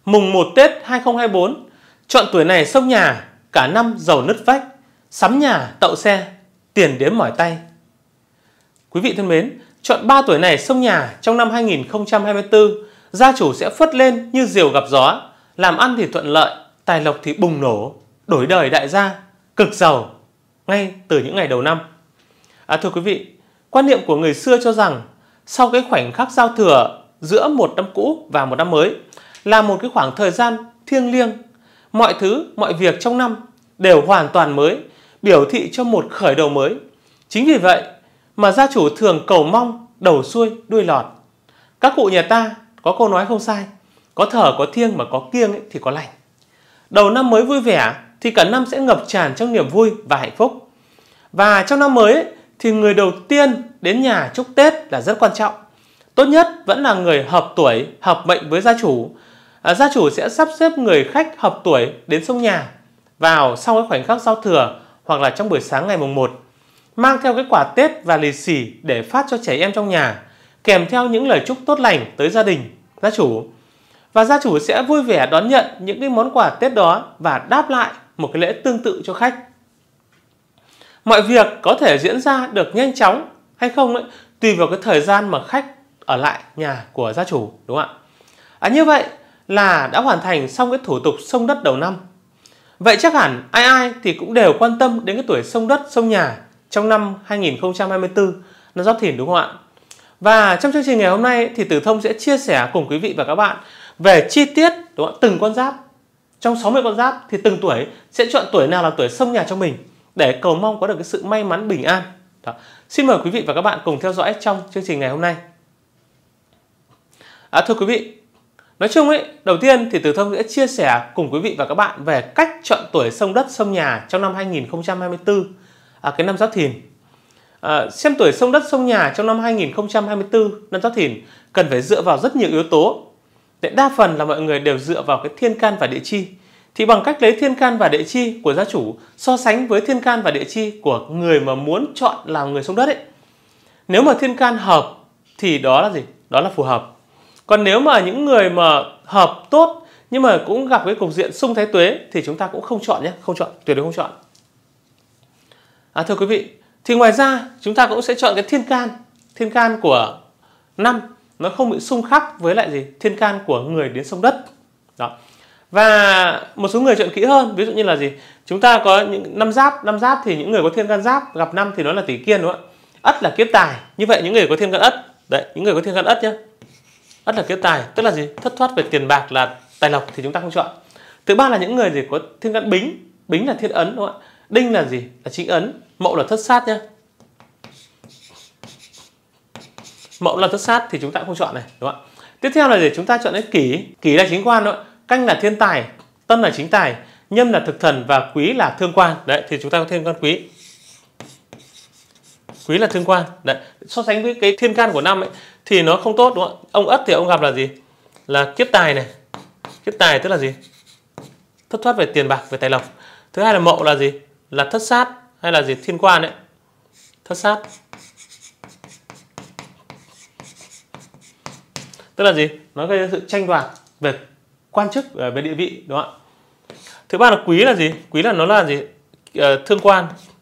Mùng 1 Tết 2024, chọn tuổi này xông nhà, cả năm giàu nứt vách, sắm nhà, tậu xe, tiền đếm mỏi tay. Quý vị thân mến, chọn 3 tuổi này xông nhà trong năm 2024, gia chủ sẽ phất lên như diều gặp gió, làm ăn thì thuận lợi, tài lộc thì bùng nổ, đổi đời đại gia, cực giàu ngay từ những ngày đầu năm. Thưa quý vị, quan niệm của người xưa cho rằng sau cái khoảnh khắc giao thừa giữa một năm cũ và một năm mới là một cái khoảng thời gian thiêng liêng, mọi thứ, mọi việc trong năm đều hoàn toàn mới, biểu thị cho một khởi đầu mới. Chính vì vậy mà gia chủ thường cầu mong đầu xuôi đuôi lọt. Các cụ nhà ta có câu nói không sai, có thở có thiêng mà có kiêng thì có lành. Đầu năm mới vui vẻ thì cả năm sẽ ngập tràn trong niềm vui và hạnh phúc. Và trong năm mới thì người đầu tiên đến nhà chúc Tết là rất quan trọng. Tốt nhất vẫn là người hợp tuổi, hợp mệnh với gia chủ. Gia chủ sẽ sắp xếp người khách hợp tuổi đến xông nhà vào sau cái khoảnh khắc giao thừa hoặc là trong buổi sáng ngày mùng 1, mang theo cái quả Tết và lì xì để phát cho trẻ em trong nhà, kèm theo những lời chúc tốt lành tới gia đình, gia chủ. Và gia chủ sẽ vui vẻ đón nhận những cái món quà Tết đó và đáp lại một cái lễ tương tự cho khách. Mọi việc có thể diễn ra được nhanh chóng hay không ấy, tùy vào cái thời gian mà khách ở lại nhà của gia chủ, đúng không ạ? Như vậy là đã hoàn thành xong cái thủ tục xông đất đầu năm. Vậy chắc hẳn ai ai thì cũng đều quan tâm đến cái tuổi xông đất, xông nhà trong năm 2024 năm Giáp Thìn, đúng không ạ? Và trong chương trình ngày hôm nay thì Tử Thông sẽ chia sẻ cùng quý vị và các bạn về chi tiết, đúng không? Từng con giáp. Trong 60 con giáp thì từng tuổi sẽ chọn tuổi nào là tuổi xông nhà cho mình để cầu mong có được cái sự may mắn bình an. Đó. Xin mời quý vị và các bạn cùng theo dõi trong chương trình ngày hôm nay. Thưa quý vị, nói chung ấy, đầu tiên thì Tử Thông sẽ chia sẻ cùng quý vị và các bạn về cách chọn tuổi xông đất, xông nhà trong năm 2024, cái năm Giáp Thìn. Xem tuổi xông đất, xông nhà trong năm 2024 năm Giáp Thìn cần phải dựa vào rất nhiều yếu tố. Đa phần là mọi người đều dựa vào cái thiên can và địa chi. Thì bằng cách lấy thiên can và địa chi của gia chủ so sánh với thiên can và địa chi của người mà muốn chọn làm người xông đất ấy. Nếu mà thiên can hợp thì đó là gì? Đó là phù hợp. Còn nếu mà những người mà hợp tốt nhưng mà cũng gặp cái cục diện xung thái tuế thì chúng ta cũng không chọn nhé, không chọn, tuyệt đối không chọn. Thưa quý vị, thì ngoài ra chúng ta cũng sẽ chọn cái thiên can của năm nó không bị xung khắc với lại gì? Thiên can của người đến xông đất. Đó. Và một số người chọn kỹ hơn, ví dụ như là gì? Chúng ta có những năm giáp thì những người có thiên can giáp gặp năm thì nó là tỷ kiên, đúng không ạ? Ất là kiếp tài. Như vậy những người có thiên can ất, đấy, những người có thiên can ất nhé. Ất là kiếp tài, tức là gì? Thất thoát về tiền bạc là tài lộc thì chúng ta không chọn. Thứ ba là những người gì có thiên can bính, bính là thiên ấn, đúng không ạ? Đinh là gì? Là chính ấn, mậu là thất sát nhé. Mậu là thất sát thì chúng ta cũng không chọn này, đúng không ạ? Tiếp theo là gì? Chúng ta chọn cái kỷ là chính quan, đúng không ạ? Canh là thiên tài, tân là chính tài, nhâm là thực thần và quý là thương quan. Đấy, thì chúng ta có thiên can quý. Quý là thương quan. Đấy, so sánh với cái thiên can của năm ấy thì nó không tốt, đúng không ạ? Ông Ất thì ông gặp là gì? Là kiếp tài này. Kiếp tài tức là gì? Thất thoát về tiền bạc, về tài lộc. Thứ hai là Mậu là gì? Là thất sát hay là gì? Thiên quan đấy. Thất sát. Tức là gì? Nó gây ra sự tranh đoạt về quan chức, về địa vị, đúng không ạ? Thứ ba là quý là gì? Quý là nó là gì? Thương quan.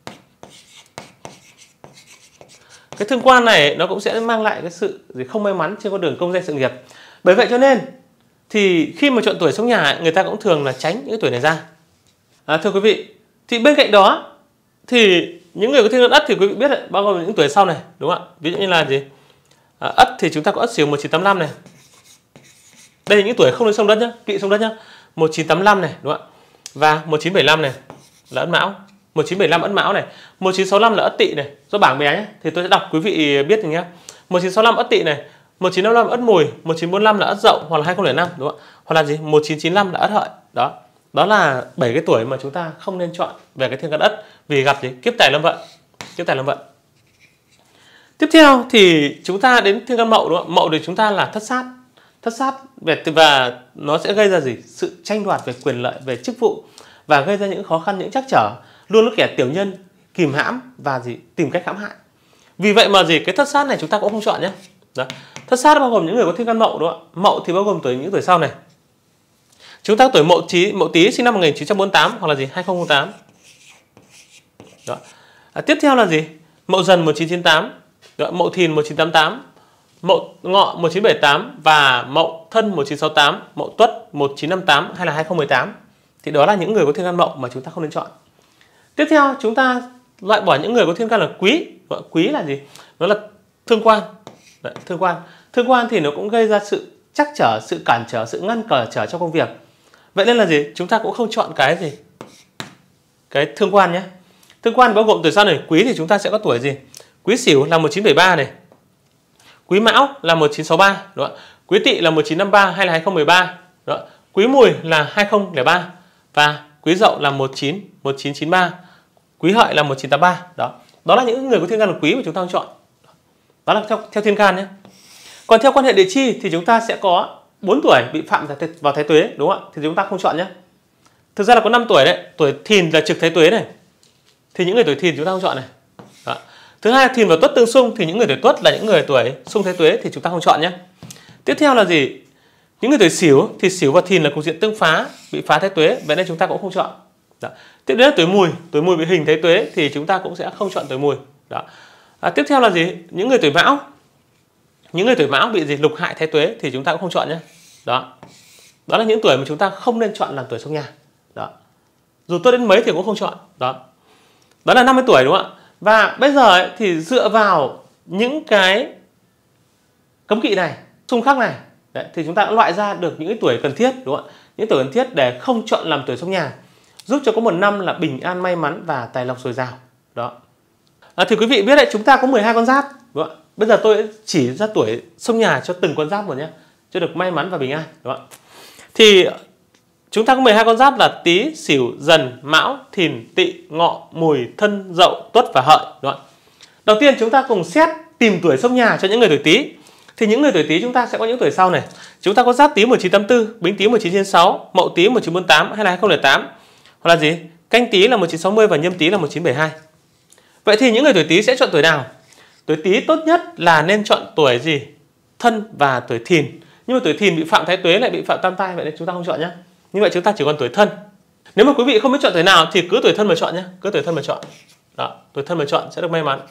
Cái thương quan này nó cũng sẽ mang lại cái sự gì không may mắn trên con đường công danh sự nghiệp. Bởi vậy cho nên thì khi mà chọn tuổi xông nhà, người ta cũng thường là tránh những cái tuổi này ra. Thưa quý vị, thì bên cạnh đó thì những người có thiên can Ất thì quý vị biết là bao gồm những tuổi sau này, đúng không ạ? Ví dụ như là gì? Ất thì chúng ta có Ất Sửu 1985 này. Đây là những tuổi không nên xông đất nhá, kỵ xông đất nhá. 1985 này, đúng không ạ? Và 1975 này là Ất Mão. 1975 Ất Mão này, 1965 là Ất Tỵ này. Do bảng bé nhé thì tôi sẽ đọc quý vị biết nhé. 1965 Ất Tỵ này, 1955 Ất Mùi, 1945 là Ất Dậu hoặc là 2005, đúng không ạ? Hoặc là gì? 1995 là Ất Hợi. Đó. Đó là 7 cái tuổi mà chúng ta không nên chọn về cái thiên can Ất vì gặp gì? Kiếp tài lâm vận. Kiếp tài lâm vận. Tiếp theo thì chúng ta đến thiên can Mậu, đúng không ạ? Mậu thì chúng ta là thất sát. Thất sát và nó sẽ gây ra gì? Sự tranh đoạt về quyền lợi, về chức vụ và gây ra những khó khăn, những trắc trở, luôn lúc kẻ tiểu nhân kìm hãm và gì? Tìm cách hãm hại. Vì vậy mà gì? Cái thất sát này chúng ta cũng không chọn nhé. Đó. Thất sát bao gồm những người có thiên can Mậu, đúng không ạ? Mậu thì bao gồm những tuổi sau này. Chúng ta tuổi Mậu Tý sinh năm 1948 hoặc là gì 2008. Đó. Tiếp theo là gì? Mậu Dần 1998, đó, Mậu Thìn 1988, Mậu Ngọ 1978 và Mậu Thân 1968, Mậu Tuất 1958 hay là 2018. Thì đó là những người có thiên can Mậu mà chúng ta không nên chọn. Tiếp theo chúng ta loại bỏ những người có thiên can là Quý. Quý là gì? Nó là thương quan. Đấy, thương quan. Thương quan thì nó cũng gây ra sự trắc trở, sự cản trở, sự ngăn trở trong công việc. Vậy nên là gì? Chúng ta cũng không chọn cái gì? Cái thương quan nhé. Thương quan bao gồm tuổi sau này. Quý thì chúng ta sẽ có tuổi gì? Quý Sửu là 1973 này. Quý Mão là 1963, đúng không? Quý Tỵ là 1953 hay là 2013, đúng không? Quý Mùi là 2003 và Quý Dậu là 1993, Quý Hợi là 1983. Đó là những người có thiên can là Quý mà chúng ta không chọn. Đó là theo thiên can nhé. Còn theo quan hệ địa chi thì chúng ta sẽ có 4 tuổi bị phạm vào Thái Tuế, đúng không ạ? Thì chúng ta không chọn nhé. Thực ra là có 5 tuổi đấy, tuổi Thìn là trực Thái Tuế này. Thì những người tuổi Thìn chúng ta không chọn này. Đó. Thứ hai, Thìn và Tuất tương xung thì những người tuổi Tuất là những người tuổi xung Thái Tuế thì chúng ta không chọn nhé. Tiếp theo là gì? Những người tuổi Sửu thì Sửu và Thìn là cục diện tương phá, bị phá Thái Tuế, vậy nên chúng ta cũng không chọn. Đó. Tiếp đến là tuổi Mùi bị hình Thái Tuế thì chúng ta cũng sẽ không chọn tuổi Mùi. Đó. Tiếp theo là gì? Những người tuổi Mão. Những người tuổi Mão bị gì? Lục hại Thái Tuế thì chúng ta cũng không chọn nhé. Đó. Đó là những tuổi mà chúng ta không nên chọn làm tuổi xông nhà. Đó. Dù tốt đến mấy thì cũng không chọn. Đó. Đó là 50 tuổi đúng không ạ? Và bây giờ ấy, thì dựa vào những cái cấm kỵ này, xung khắc này, đấy, thì chúng ta đã loại ra được những cái tuổi cần thiết, đúng không ạ? Những tuổi cần thiết để không chọn làm tuổi xông nhà, giúp cho có một năm là bình an, may mắn và tài lộc dồi dào. Đó. Thì quý vị biết đấy, chúng ta có 12 con giáp, đúng không ạ? Bây giờ tôi chỉ ra tuổi xông nhà cho từng con giáp một nhé, cho được may mắn và bình an, đúng không ạ? Thì chúng ta có 12 con giáp là Tý, Sửu, Dần, Mão, Thìn, Tỵ, Ngọ, Mùi, Thân, Dậu, Tuất và Hợi, đúng không ạ? Đầu tiên chúng ta cùng xét tìm tuổi xông nhà cho những người tuổi Tý. Thì những người tuổi Tý chúng ta sẽ có những tuổi sau này. Chúng ta có Giáp Tý 1984, Bính Tý 1996, Mậu Tý 1948 hay là 2008. Hoặc là gì? Canh Tý là 1960 và Nhâm Tý là 1972. Vậy thì những người tuổi Tý sẽ chọn tuổi nào? Tuổi Tý tốt nhất là nên chọn tuổi gì? Thân và tuổi Thìn. Nhưng mà tuổi Thìn bị phạm Thái Tuế lại bị phạm Tam Tai, vậy nên chúng ta không chọn nhé. Như vậy chúng ta chỉ còn tuổi Thân. Nếu mà quý vị không biết chọn tuổi nào thì cứ tuổi Thân mà chọn nhé, cứ tuổi Thân mà chọn. Đó, tuổi Thân mà chọn sẽ được may mắn.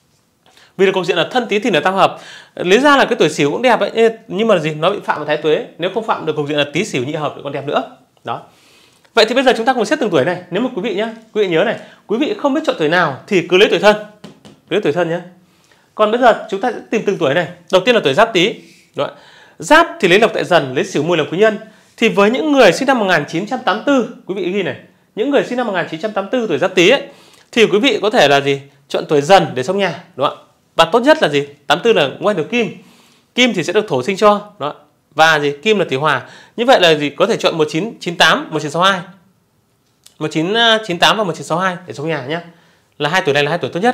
Vì là cục diện là Thân, Tý, Thìn là tam hợp. Lý ra là cái tuổi Sửu cũng đẹp ấy, nhưng mà gì? Nó bị phạm vào Thái Tuế. Nếu không phạm được cục diện là Tý, Sửu, nhị hợp thì còn đẹp nữa. Đó. Vậy thì bây giờ chúng ta cùng xét từng tuổi này. Nếu mà quý vị nhé, quý vị nhớ này, quý vị không biết chọn tuổi nào thì cứ lấy tuổi Thân. Cứ lấy tuổi Thân nhé. Còn bây giờ chúng ta sẽ tìm từng tuổi này. Đầu tiên là tuổi Giáp Tý. Đó. Giáp thì lấy lộc tại Dần, lấy Sửu, Mùi làm quý nhân. Thì với những người sinh năm 1984, quý vị ghi này, những người sinh năm 1984 tuổi Giáp Tý ấy, thì quý vị có thể là gì? Chọn tuổi Dần để xông nhà, đúng không ạ? Và tốt nhất là gì? 84 là ngoài được Kim. Kim thì sẽ được thổ sinh cho, đó. Và gì? Kim là tỷ Hỏa. Như vậy là gì? Có thể chọn 1998, 1962. 1998 và 1962 để xông nhà nhé. Là hai tuổi này là hai tuổi tốt nhất.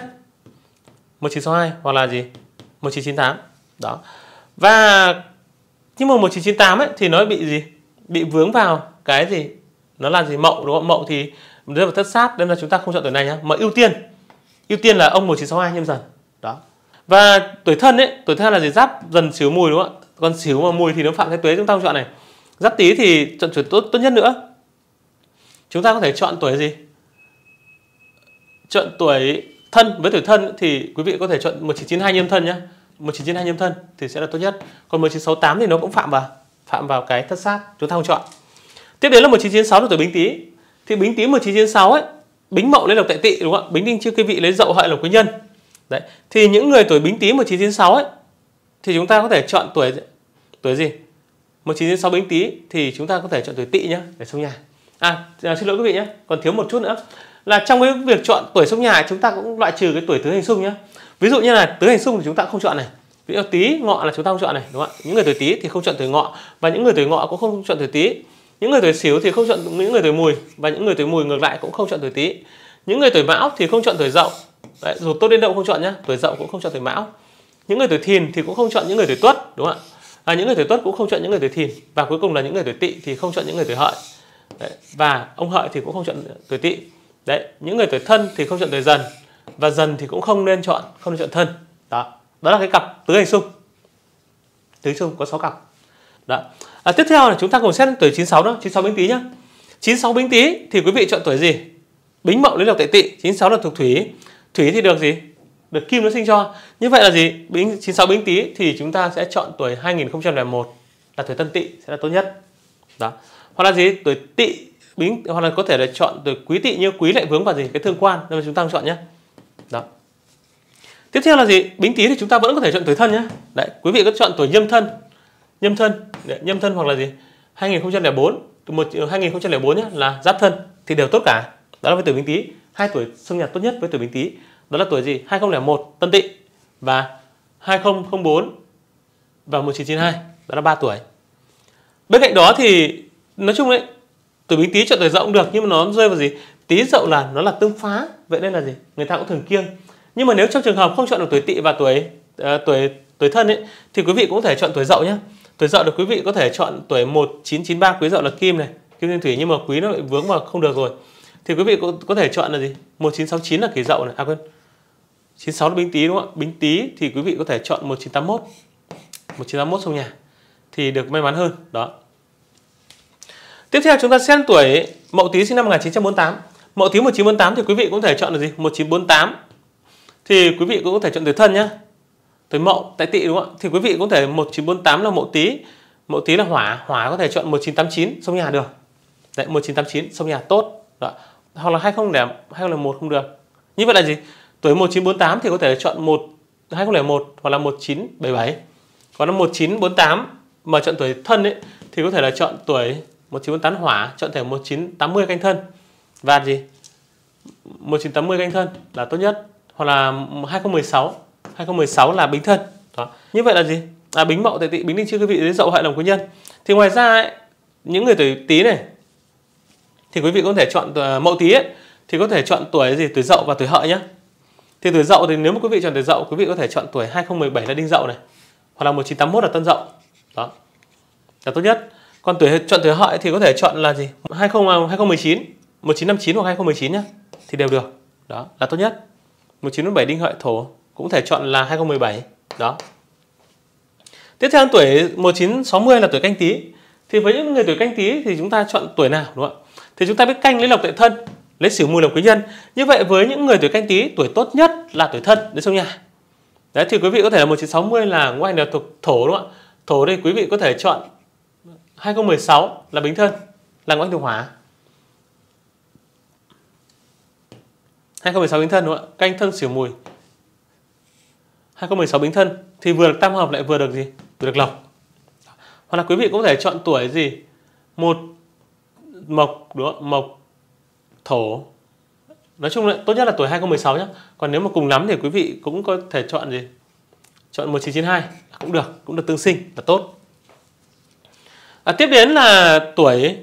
1962 hoặc là gì? 1998. Đó. Và nhưng mà 1998 ấy thì nó bị gì? Bị vướng vào cái gì? Nó là gì? Mậu, đúng không? Mậu thì rơi vào Thất Sát, nên là chúng ta không chọn tuổi này nhá. Mà ưu tiên là ông 1962 Nhâm Dần. Đó. Và tuổi Thân ấy, tuổi Thân là gì? Giáp, Dần, Sửu, Mùi, đúng không ạ? Còn Sửu và Mùi thì nó phạm Thái Tuế, chúng ta không chọn này. Giáp Tý thì chọn tuổi tốt nhất nữa. Chúng ta có thể chọn tuổi gì? Chọn tuổi Thân. Với tuổi Thân thì quý vị có thể chọn 1992 Nhâm Thân nhé. 1992 Nhâm Thân thì sẽ là tốt nhất. Còn 1968 thì nó cũng phạm vào cái Thất Sát, chúng ta không chọn. Tiếp đến là 1996 là tuổi Bính Tý. Thì Bính Tý 1996 ấy, Bính Mậu lấy lộc tại Tỵ, đúng không ạ? Bính Đinh chưa quý vị lấy Dậu Hợi làm quý nhân. Đấy. Thì những người tuổi Bính Tý 1996 ấy thì chúng ta có thể chọn tuổi gì? 1996 Bính Tý thì chúng ta có thể chọn tuổi Tỵ nhé để xông nhà. Xin lỗi quý vị nhé, còn thiếu một chút nữa là trong cái việc chọn tuổi xông nhà chúng ta cũng loại trừ cái tuổi tứ hành xung nhé. Ví dụ như là tứ hành xung thì chúng ta cũng không chọn này. Ví dụ Tý, Ngọ là chúng ta không chọn này, đúng không ạ? Những người tuổi Tý thì không chọn tuổi Ngọ và những người tuổi Ngọ cũng không chọn tuổi Tý. Những người tuổi Sửu thì không chọn những người tuổi Mùi và những người tuổi Mùi ngược lại cũng không chọn tuổi Tý. Những người tuổi Mão thì không chọn tuổi Dậu. Đấy, dù tốt đến đâu không chọn nhé, tuổi Dậu cũng không chọn tuổi Mão. Những người tuổi Thìn thì cũng không chọn những người tuổi Tuất, đúng không ạ? Những người tuổi Tuất cũng không chọn những người tuổi Thìn và cuối cùng là những người tuổi Tỵ thì không chọn những người tuổi Hợi. Đấy, và ông Hợi thì cũng không chọn tuổi Tỵ. Đấy, những người tuổi Thân thì không chọn tuổi Dần và Dần thì cũng không nên chọn Thân. Đó là cái cặp tứ hành xung. Tứ xung có 6 cặp. Đó. Tiếp theo là chúng ta cùng xét tuổi 96 đó, 96 Bính Tý nhá. 96 Bính Tý thì quý vị chọn tuổi gì? Bính Mậu lấy lộc tại Tỵ, 96 là thuộc Thủy. Thủy thì được gì? Được kim nó sinh cho. Như vậy là gì? 96 Bính Tý thì chúng ta sẽ chọn tuổi 2001 là tuổi Tân Tỵ sẽ là tốt nhất. Đó. Hoặc là gì? Tuổi Tỵ Bính, hoặc là có thể là chọn tuổi Quý Tỵ, nhưng Quý lại vướng vào gì? Cái thương quan, nên chúng ta không chọn nhé. Đó. Tiếp theo là gì? Bính Tý thì chúng ta vẫn có thể chọn tuổi Thân nhé. Đấy, quý vị có chọn tuổi Nhâm Thân. Nhâm Thân hoặc là gì? 2004, 2004 nhé, là Giáp Thân thì đều tốt cả. Đó là với tuổi Bính Tý. Hai tuổi xung nhật tốt nhất với tuổi Bính Tý. Đó là tuổi gì? 2001 Tân Tỵ và 2004 và 1992. Đó là 3 tuổi. Bên cạnh đó thì nói chung đấy, tuổi Bính Tý chọn tuổi Dậu cũng được, nhưng mà nó rơi vào gì? Tý Dậu là nó là tương phá, vậy nên là gì? Người ta cũng thường kiêng. Nhưng mà nếu trong trường hợp không chọn được tuổi Tỵ và tuổi Thân ấy, thì quý vị cũng có thể chọn tuổi Dậu nhé. Tuổi Dậu được quý vị có thể chọn tuổi 1993, Quý Dậu là kim này, kim thiên thủy, nhưng mà Quý nó lại vướng vào không được rồi. Thì quý vị có thể chọn là gì? 1969 là Kỷ Dậu này, quên. 96 là Bính Tý đúng không ạ? Bính Tý thì quý vị có thể chọn 1981. 1981 trong nhà thì được may mắn hơn, đó. Tiếp theo chúng ta xem tuổi Mậu Tý sinh năm 1948. Mậu Tý 1948 thì quý vị cũng có thể chọn là gì? 1948. Thì quý vị cũng có thể chọn tuổi Thân nhé. Tuổi Mậu tại Tỵ đúng không ạ? Thì quý vị cũng có thể 1948 là Mậu Tý. Mậu Tý là hỏa, hỏa có thể chọn 1989 trong nhà được. Đấy, 1989 trong nhà tốt. Đó. Hoặc là 2001 không được. Như vậy là gì? Tuổi 1948 thì có thể chọn 2001 hoặc là 1977. Còn năm 1948 mà chọn tuổi Thân ấy thì có thể là chọn tuổi 1948 hỏa, chọn thể 1980 canh Thân. Và gì? 1980 canh Thân là tốt nhất. Hoặc là 2016 là Bính Thân. Đó. Như vậy là gì? Bính Mậu tại Tỵ, Bính Đinh Chi quý vị đến Dậu Hợi làm quý nhân. Thì ngoài ra ấy, những người tuổi Tý này thì quý vị có thể chọn Mậu Tý ấy, thì có thể chọn tuổi gì? Tuổi Dậu và tuổi Hợi nhé. Thì tuổi Dậu thì nếu mà quý vị chọn tuổi Dậu, quý vị có thể chọn tuổi 2017 là Đinh Dậu này, hoặc là 1981 là Tân Dậu. Đó là tốt nhất. Còn chọn tuổi Hợi thì có thể chọn là gì? 2019, 1959 hoặc 2019 nhé, thì đều được. Đó là tốt nhất. 1947 Đinh Hợi Thổ cũng thể chọn là 2017. Đó. Tiếp theo tuổi 1960 là tuổi Canh Tý. Thì với những người tuổi Canh Tý thì chúng ta chọn tuổi nào đúng không ạ? Thì chúng ta biết Canh lấy lộc tại Thân, lấy Sửu Mùi làm quý nhân. Như vậy với những người tuổi Canh Tý, tuổi tốt nhất là tuổi Thân đến trong nhà. Đấy thì quý vị có thể là 1960 là ngũ hành là thuộc Thổ đúng không ạ? Thổ đây quý vị có thể chọn 2016 là Bính Thân, là ngũ hành thuộc Hỏa. 2016 Bính Thân đúng không ạ? Canh Thân Sửu Mùi. 2016 Bính Thân thì vừa được tam hợp lại vừa được gì? Vừa được lộc. Hoặc là quý vị cũng có thể chọn tuổi gì? Một Mộc đúng không? Mộc Thổ. Nói chung là tốt nhất là tuổi 2016 nhé. Còn nếu mà cùng lắm thì quý vị cũng có thể chọn gì? Chọn 1992 cũng được tương sinh là tốt. Tiếp đến là tuổi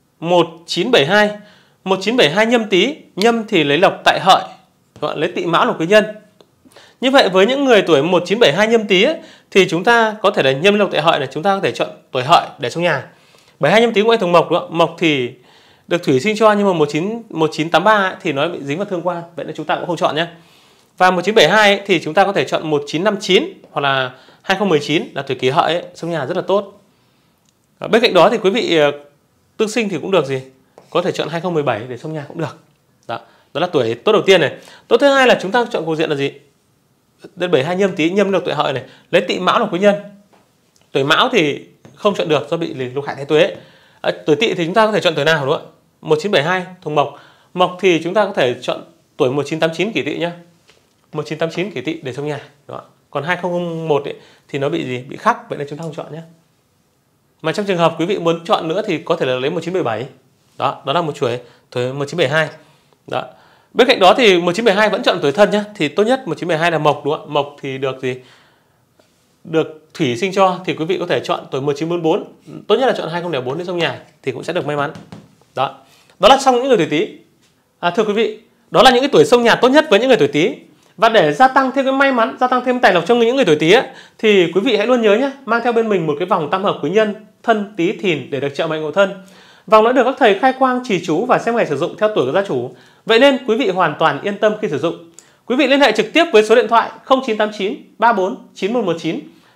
1972. 1972 Nhâm Tý, Nhâm thì lấy lộc tại Hợi, lấy Tỵ Mão làm quý nhân. Như vậy với những người tuổi 1972 Nhâm Tý ấy, thì chúng ta có thể là Nhâm lộc tại Hợi này, chúng ta có thể chọn tuổi Hợi để trong nhà. 72 Nhâm Tý cũng thuộc Mộc đúng không? Mộc thì được thủy sinh cho, nhưng mà 1983 ấy, thì nó bị dính vào thương quan, vậy nên chúng ta cũng không chọn nhé. Và 1972 ấy, thì chúng ta có thể chọn 1959 hoặc là 2019 là tuổi Kỷ Hợi ấy, trong nhà rất là tốt. Bên cạnh đó thì quý vị tương sinh thì cũng được gì? Có thể chọn 2017 để trong nhà cũng được. Đó là tuổi tốt đầu tiên này. Tốt thứ hai là chúng ta chọn cục diện là gì? Đến 72 Nhâm Tý, Nhâm lộc tuổi Hợi này, lấy Tỵ Mão làm quý nhân. Tuổi Mão thì không chọn được do bị lục hại thái tuế. Tuổi Tỵ thì chúng ta có thể chọn tuổi nào đúng không ạ? 1972 thuộc Mộc. Mộc thì chúng ta có thể chọn tuổi 1989 Kỷ Tỵ nhá. 1989 Kỷ Tỵ để trong nhà. Đó. Còn 2001 ấy, thì nó bị gì? Bị khắc, vậy nên chúng ta không chọn nhé. Mà trong trường hợp quý vị muốn chọn nữa thì có thể là lấy 1977. Đó là một chuỗi tuổi 1972. Đó. Bên cạnh đó thì 1972 vẫn chọn tuổi Thân nhé. Thì tốt nhất 1972 là Mộc đúng không ạ? Mộc thì được gì? Được thủy sinh cho, thì quý vị có thể chọn tuổi 1944. Tốt nhất là chọn 2004 đến trong nhà thì cũng sẽ được may mắn. Đó là xong những người tuổi Tý. Thưa quý vị, đó là những cái tuổi xông nhà tốt nhất với những người tuổi Tý. Và để gia tăng thêm cái may mắn, gia tăng thêm tài lộc trong những người tuổi Tý ấy, thì quý vị hãy luôn nhớ nhé, mang theo bên mình một cái vòng tam hợp quý nhân Thân Tý Thìn để được trợ mệnh hộ thân. Vòng đã được các thầy khai quang trì chú và xem ngày sử dụng theo tuổi của gia chủ. Vậy nên quý vị hoàn toàn yên tâm khi sử dụng. Quý vị liên hệ trực tiếp với số điện thoại 0989 34 9119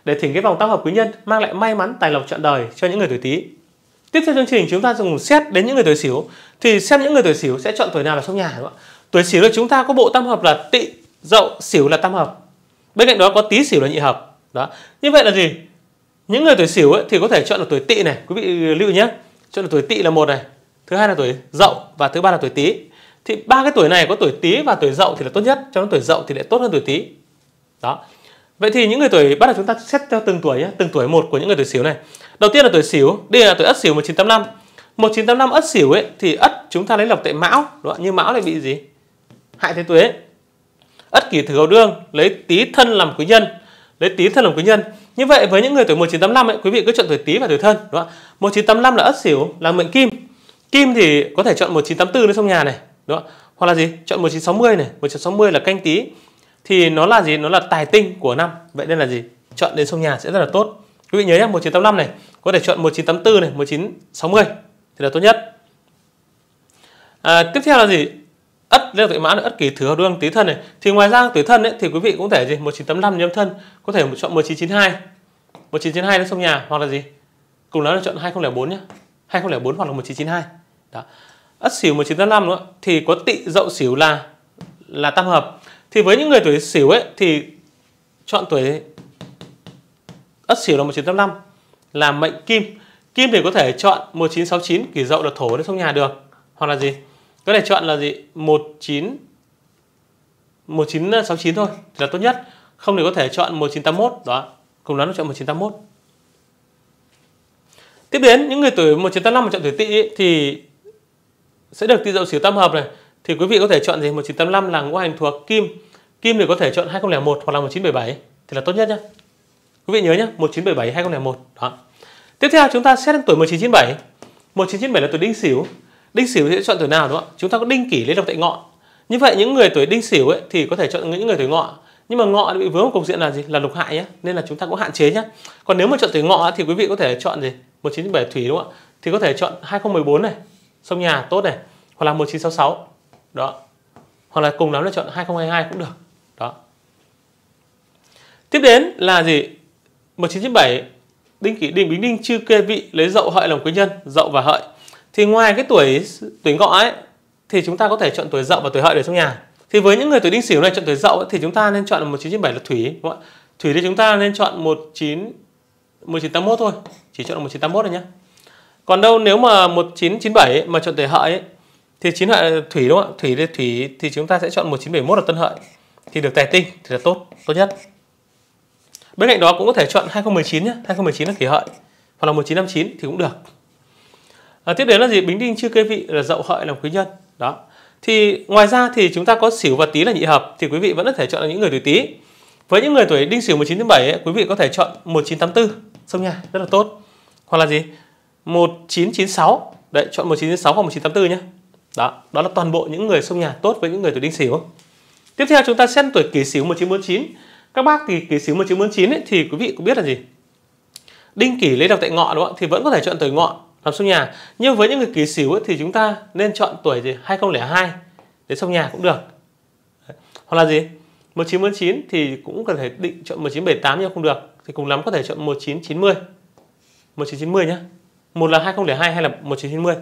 để thỉnh cái vòng tam hợp quý nhân mang lại may mắn tài lộc trọn đời cho những người tuổi Tý. Tiếp theo chương trình chúng ta cùng xét đến những người tuổi Sửu, thì xem những người tuổi Sửu sẽ chọn tuổi nào là sông nhà, đúng không ạ? Tuổi Sửu là chúng ta có bộ tam hợp là Tỵ, Dậu, Sửu là tam hợp. Bên cạnh đó có Tý, Sửu là nhị hợp. Đó. Như vậy là gì? Những người tuổi Sửu thì có thể chọn là tuổi Tỵ này, quý vị lưu ý nhé. Chọn là tuổi Tỵ là một này, thứ hai là tuổi Dậu và thứ ba là tuổi Tý. Thì ba cái tuổi này có tuổi Tý và tuổi Dậu thì là tốt nhất, trong tuổi Dậu thì lại tốt hơn tuổi Tý. Đó. Vậy thì những người tuổi, bắt đầu chúng ta xét theo từng tuổi nhé, từng tuổi một của những người tuổi Sửu này. Đầu tiên là tuổi Sửu, đây là tuổi Ất Sửu 1985. 1985 Ất Sửu thì Ất chúng ta lấy lộc tại Mão, đúng không? Nhưng Mão lại bị gì? Hại thế tuế. Ất Kỷ Thử Hầu Đương lấy Tý Thân làm quý nhân, lấy Tý Thân làm quý nhân. Như vậy với những người tuổi 1985 quý vị cứ chọn tuổi Tý và tuổi Thân, đúng không? 1985 là Ất Sửu là mệnh Kim. Kim thì có thể chọn 1984 lên sông nhà này, đúng không? Hoặc là gì? Chọn 1960 này, 1960 là Canh Tý. Thì nó là gì? Nó là tài tinh của năm. Vậy nên là gì? Chọn đến sông nhà sẽ rất là tốt. Quý vị nhớ nhé, 1985 này, có thể chọn 1984 này, 1960 thì là tốt nhất. Tiếp theo là gì? Ất lên tuổi Mão là Ất Kỷ Thử Hầu Đương Tý Thân này. Thì ngoài ra tuổi Thân thì quý vị cũng thể gì? 1985 nhâm Thân, có thể chọn 1992. 1992 lên sông nhà, hoặc là gì? Cùng đó là chọn 2004 nhé. 2004 hoặc là 1992. Đó. Ất Sửu 1985 nữa thì có Tỵ, Dậu, Sửu là tam hợp. Thì với những người tuổi Sửu thì chọn tuổi Ất Sửu là 1985 là mệnh Kim. Kim thì có thể chọn 1969 Kỷ Dậu là Thổ đến sông nhà được, hoặc là gì? Có thể chọn là gì? 1969 thôi thì là tốt nhất. Không thì có thể chọn 1981 đó. Cùng lắm nó chọn 1981. Tiếp đến những người tuổi 1985 mà chọn tuổi Tỵ thì sẽ được Tỵ, Dậu, Sửu tam hợp này. Thì quý vị có thể chọn gì? 1985 là ngũ hành thuộc Kim. Kim thì có thể chọn 2001 hoặc là 1977 thì là tốt nhất nhé. Quý vị nhớ nhé, 1977 2001 đó. Tiếp theo chúng ta xét đến tuổi 1997. 1997 là tuổi Đinh Sửu. Đinh Sửu sẽ chọn tuổi nào, đúng không ạ? Chúng ta có Đinh Kỷ lấy lộc tại Ngọ. Như vậy những người tuổi Đinh Sửu thì có thể chọn những người tuổi Ngọ. Nhưng mà Ngọ bị vướng vào cục diện là gì? Là lục hại nhé. Nên là chúng ta cũng hạn chế nhé. Còn nếu mà chọn tuổi Ngọ thì quý vị có thể chọn gì? 1997 Thủy, đúng không ạ? Thì có thể chọn 2014 này, sông nhà tốt này, hoặc là 1966. Đó. Hoặc là cùng lắm là chọn 2022 cũng được. Đó. Tiếp đến là gì? 1997 Đinh Kỷ, Đinh Bính Đinh Chư Kê Vị lấy Dậu, Hợi làm quý nhân, Dậu và Hợi. Thì ngoài cái tuổi Ngọ thì chúng ta có thể chọn tuổi Dậu và tuổi Hợi để trong nhà. Thì với những người tuổi Đinh Sửu này chọn tuổi Dậu thì chúng ta nên chọn là 1997 là Thủy, đúng không ạ? Thủy thì chúng ta nên chọn 1981 thôi, chỉ chọn là 1981 thôi nhé. Còn đâu nếu mà 1997 mà chọn tuổi Hợi thì Hợi Thủy, đúng không ạ? Thủy thì chúng ta sẽ chọn 1971 là Tân Hợi thì được tài tinh thì là tốt nhất. Bên cạnh đó cũng có thể chọn 2019 nhé, 2019 là Kỷ Hợi, hoặc là 1959 thì cũng được. Tiếp đến là gì? Bính Đinh Chư Kê Vị là Dậu, Hợi làm quý nhân. Đó. Thì ngoài ra thì chúng ta có Sửu và Tý là nhị hợp, thì quý vị vẫn có thể chọn những người tuổi Tý. Với những người tuổi Đinh Sửu 1997 quý vị có thể chọn 1984 sông nhà rất là tốt, hoặc là gì? 1996. Đấy, chọn 1996 hoặc 1984 nhé. Đó là toàn bộ những người sông nhà tốt với những người tuổi Đinh Sửu. Tiếp theo chúng ta xét tuổi Kỷ Sửu 1949. Các bác thì Kỷ Sửu 1949 thì quý vị cũng biết là gì? Đinh Kỷ lấy lộc tại Ngọ, đúng không? Thì vẫn có thể chọn tuổi Ngọ làm sông nhà. Nhưng với những người Kỷ Sửu thì chúng ta nên chọn tuổi gì? 2002 để sông nhà cũng được. Đấy. Hoặc là gì? 1949 thì cũng có thể định chọn 1978 nhưng không được. Thì cùng lắm có thể chọn 1990. 1990 nhé. Một là 2002 hay là 1990.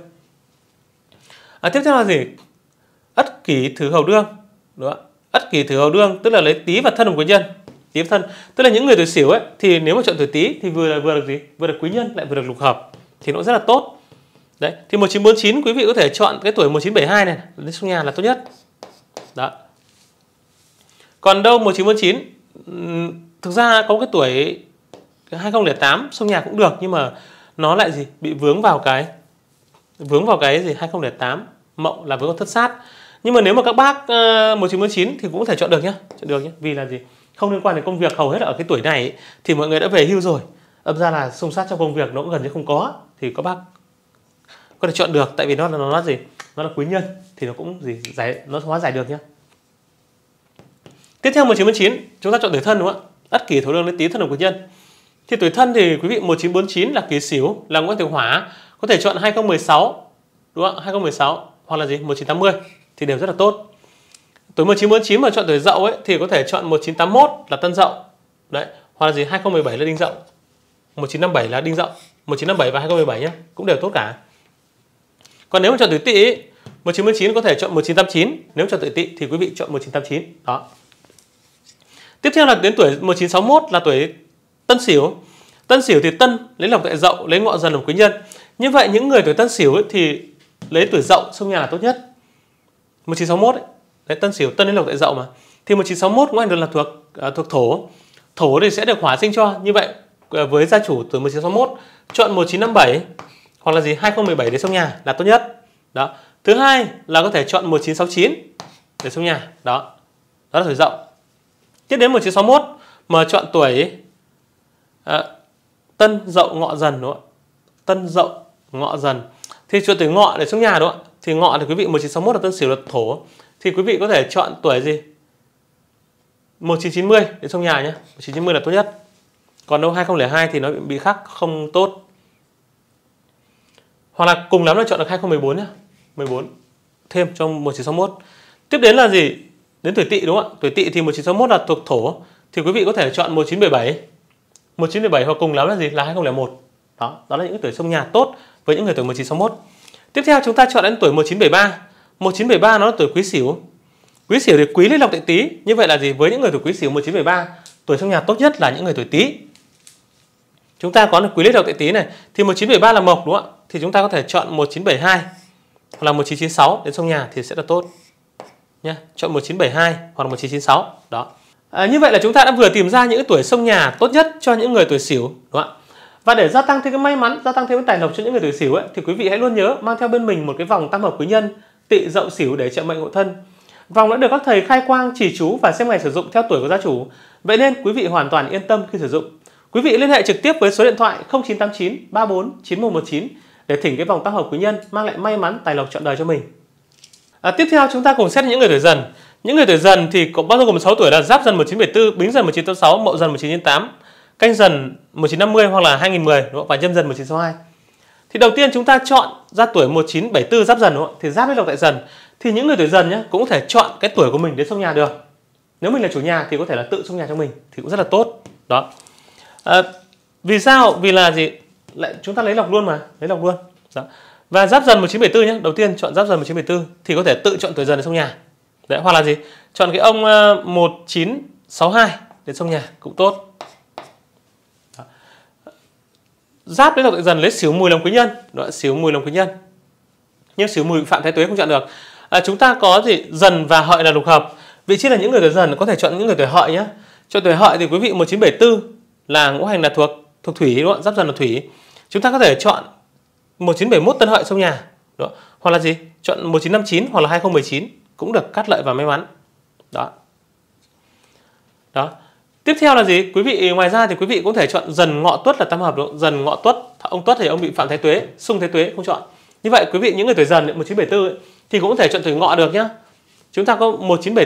Tiếp theo là gì? Ất Kỷ Thử Hầu Đương. Đúng không? Ất Kỷ Thử Hầu Đương tức là lấy Tý và Thân làm quý nhân. Tý và Thân tức là những người tuổi Sửu thì nếu mà chọn tuổi Tý thì vừa được gì? Vừa được quý nhân lại vừa được lục hợp thì nó rất là tốt. Đấy, thì 1949 quý vị có thể chọn cái tuổi 1972 này lên sông nhà là tốt nhất. Đó. Còn đâu 1949 thực ra có cái tuổi 2008 sông nhà cũng được, nhưng mà nó lại gì? Bị vướng vào cái gì? 2008 Mậu là vướng vào Thất Sát. Nhưng mà nếu mà các bác 1949 thì cũng có thể chọn được nhé, vì là gì? Không liên quan đến công việc, hầu hết ở cái tuổi này thì mọi người đã về hưu rồi. Âm ra là xung sát trong công việc nó cũng gần như không có, thì các bác có thể chọn được, tại vì nó gì? Nó là quý nhân thì nó cũng gì nó hóa giải được nhé. Tiếp theo 1949 chúng ta chọn tuổi Thân, đúng không ạ? Ất Kỷ Thổ Đương lấy Tý Thân làm quý nhân. Thì tuổi Thân thì quý vị 1949 là Kỷ Sửu là ngũ hành thuộc Hỏa, có thể chọn 2016, đúng không ạ? 2016 hoặc là gì? 1980 thì đều rất là tốt. Tuổi 1949 mà chọn tuổi Dậu thì có thể chọn 1981 là Tân Dậu. Đấy, hoặc là gì 2017 là Đinh Dậu, 1957 là Đinh Dậu, 1957 và 2017 nhé, cũng đều tốt cả. Còn nếu mà chọn tuổi Tỵ 1949 có thể chọn 1989, nếu chọn tuổi Tỵ thì quý vị chọn 1989. Đó. Tiếp theo là đến tuổi 1961 là tuổi Tân Sửu. Tân Sửu thì Tân lấy lộc tại Dậu, lấy Ngọ Dần làm quý nhân. Như vậy những người tuổi Tân Sửu thì lấy tuổi Dậu xông nhà là tốt nhất. 1961 ấy, đấy, Tân Sửu Tân lấy lộc tại Dậu mà. Thì 1961 ngũ hành được là thuộc Thổ. Thổ thì sẽ được hỏa sinh cho. Như vậy với gia chủ tuổi 1961 chọn 1957 hoặc là gì 2017 để xông nhà là tốt nhất. Đó. Thứ hai là có thể chọn 1969 để xông nhà. Đó. Đó là tuổi Dậu. Tiếp đến 1961 mà chọn tuổi Tân Dậu Ngọ Dần, đúng không? Tân Dậu Ngọ Dần thì chọn tuổi Ngọ để xông nhà, đúng không? Thì Ngọ thì quý vị 1961 là Tân Sửu là Thổ, thì quý vị có thể chọn tuổi gì 1990 để xông nhà nhé. 1990 là tốt nhất. Còn đâu 2002 thì nó bị khắc không tốt. Hoặc là cùng lắm là chọn được 2014 nhé. 14 thêm trong 1961. Tiếp đến là gì? Đến tuổi Tỵ, đúng không ạ? Tuổi Tỵ thì 1961 là thuộc Thổ, thì quý vị có thể chọn 1917. 1917 hoặc cùng lắm là gì? Là 2001. Đó là những tuổi xông nhà tốt với những người tuổi 1961. Tiếp theo chúng ta chọn đến tuổi 1973. 1973 nó là tuổi Quý Sửu. Quý Sửu thì Quý lấy lộc tại Tý. Như vậy là gì? Với những người tuổi Quý Sửu 1973, tuổi xông nhà tốt nhất là những người tuổi Tý. Chúng ta có Quý lấy lộc tại Tý này, thì 1973 là Mộc, đúng không ạ? Thì chúng ta có thể chọn 1972 hoặc là 1996 đến xông nhà thì sẽ là tốt nhé. Chọn 1972 hoặc là 1996. Đó. Như vậy là chúng ta đã vừa tìm ra những tuổi xông nhà tốt nhất cho những người tuổi Sửu, đúng không ạ? Và để gia tăng thêm cái may mắn, gia tăng thêm cái tài lộc cho những người tuổi Sửu ấy, thì quý vị hãy luôn nhớ mang theo bên mình một cái vòng tam hợp quý nhân Tỵ Dậu Sửu để trợ mệnh hộ thân. Vòng đã được các thầy khai quang, chỉ chú và xem ngày sử dụng theo tuổi của gia chủ. Vậy nên quý vị hoàn toàn yên tâm khi sử dụng. Quý vị liên hệ trực tiếp với số điện thoại 0989 34 9119 để thỉnh cái vòng tam hợp quý nhân mang lại may mắn tài lộc trọn đời cho mình. Tiếp theo chúng ta cùng xét những người tuổi Dần. Những người tuổi Dần thì có bao gồm 6 tuổi là Giáp Dần 1974, Bính Dần 1986, Mậu Dần 1998, Canh Dần 1950 hoặc là 2010, đúng không? Và Nhâm Dần 1962. Thì đầu tiên chúng ta chọn ra tuổi 1974 Giáp Dần, đúng không? Thì Giáp với lộc tại Dần. Thì những người tuổi Dần nhé cũng có thể chọn cái tuổi của mình đến xông nhà được. Nếu mình là chủ nhà thì có thể là tự xông nhà cho mình thì cũng rất là tốt. Đó. Vì sao? Vì là gì? Lại chúng ta lấy lộc luôn mà, lấy lộc luôn. Đó. Và Giáp Dần 1974 nhé, đầu tiên chọn Giáp Dần 1974 thì có thể tự chọn tuổi Dần để xông nhà. Đấy, hoặc là gì? Chọn cái ông 1962 để xông nhà cũng tốt. Đó. Giáp lấy lộc tại Dần lấy Sửu Mùi làm quý nhân, đó, Sửu Mùi làm quý nhân. Nhưng Sửu Mùi Phạm Thái Tuế không chọn được. Chúng ta có gì? Dần và Hợi là lục hợp. Vị trí là những người tuổi Dần có thể chọn những người tuổi Hợi nhé. Chọn tuổi Hợi thì quý vị 1974 là ngũ hành là thuộc Thủy, đúng không? Giáp Dần là Thủy. Chúng ta có thể chọn 1971 Tân Hợi xông nhà, đó. Hoặc là gì? Chọn 1959 hoặc là 2019 cũng được cát lợi và may mắn. Đó. Đó. Tiếp theo là gì? Quý vị ngoài ra thì quý vị cũng thể chọn Dần Ngọ Tuất là tam hợp, đúng không? Dần Ngọ Tuất, ông Tuất thì ông bị Phạm Thái Tuế, xung Thái Tuế không chọn. Như vậy quý vị những người tuổi Dần 1974 ấy, thì cũng có thể chọn tuổi Ngọ được nhá. Chúng ta có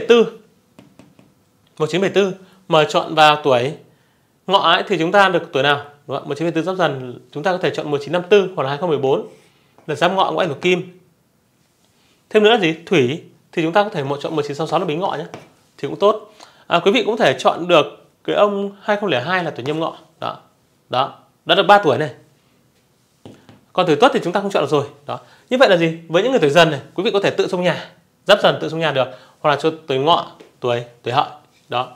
1974 mà chọn vào tuổi Ngọ ấy thì chúng ta được tuổi nào? Đúng không? 1974 Giáp Dần chúng ta có thể chọn 1954 hoặc là 2014 là Giáp Ngọ ngũ hành của Kim. Thêm nữa là gì? Thủy thì chúng ta có thể chọn 1966 là Bính Ngọ nhé, thì cũng tốt. Quý vị cũng có thể chọn được cái ông 2002 là tuổi Nhâm Ngọ. Đó. Đó. Đã được 3 tuổi này. Còn tuổi Tuất thì chúng ta không chọn được rồi. Đó. Như vậy là gì? Với những người tuổi Dần này, quý vị có thể tự xông nhà, Giáp Dần tự xông nhà được, hoặc là cho tuổi Ngọ, tuổi Hợi. Đó.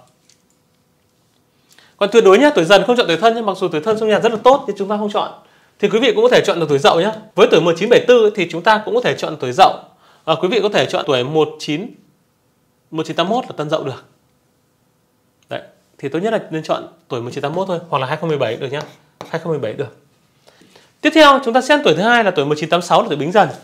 Còn tuyệt đối nhá, tuổi Dần không chọn tuổi Thân nhưng mặc dù tuổi Thân xông nhà rất là tốt nhưng chúng ta không chọn. Thì quý vị cũng có thể chọn được tuổi Dậu nhé. Với tuổi 1974 thì chúng ta cũng có thể chọn tuổi Dậu. Quý vị có thể chọn tuổi 1981 là Tân Dậu được. Đấy, thì tốt nhất là nên chọn tuổi 1981 thôi, hoặc là 2017 được nhá. 2017 được. Tiếp theo chúng ta xem tuổi thứ hai là tuổi 1986 là tuổi Bính Dần.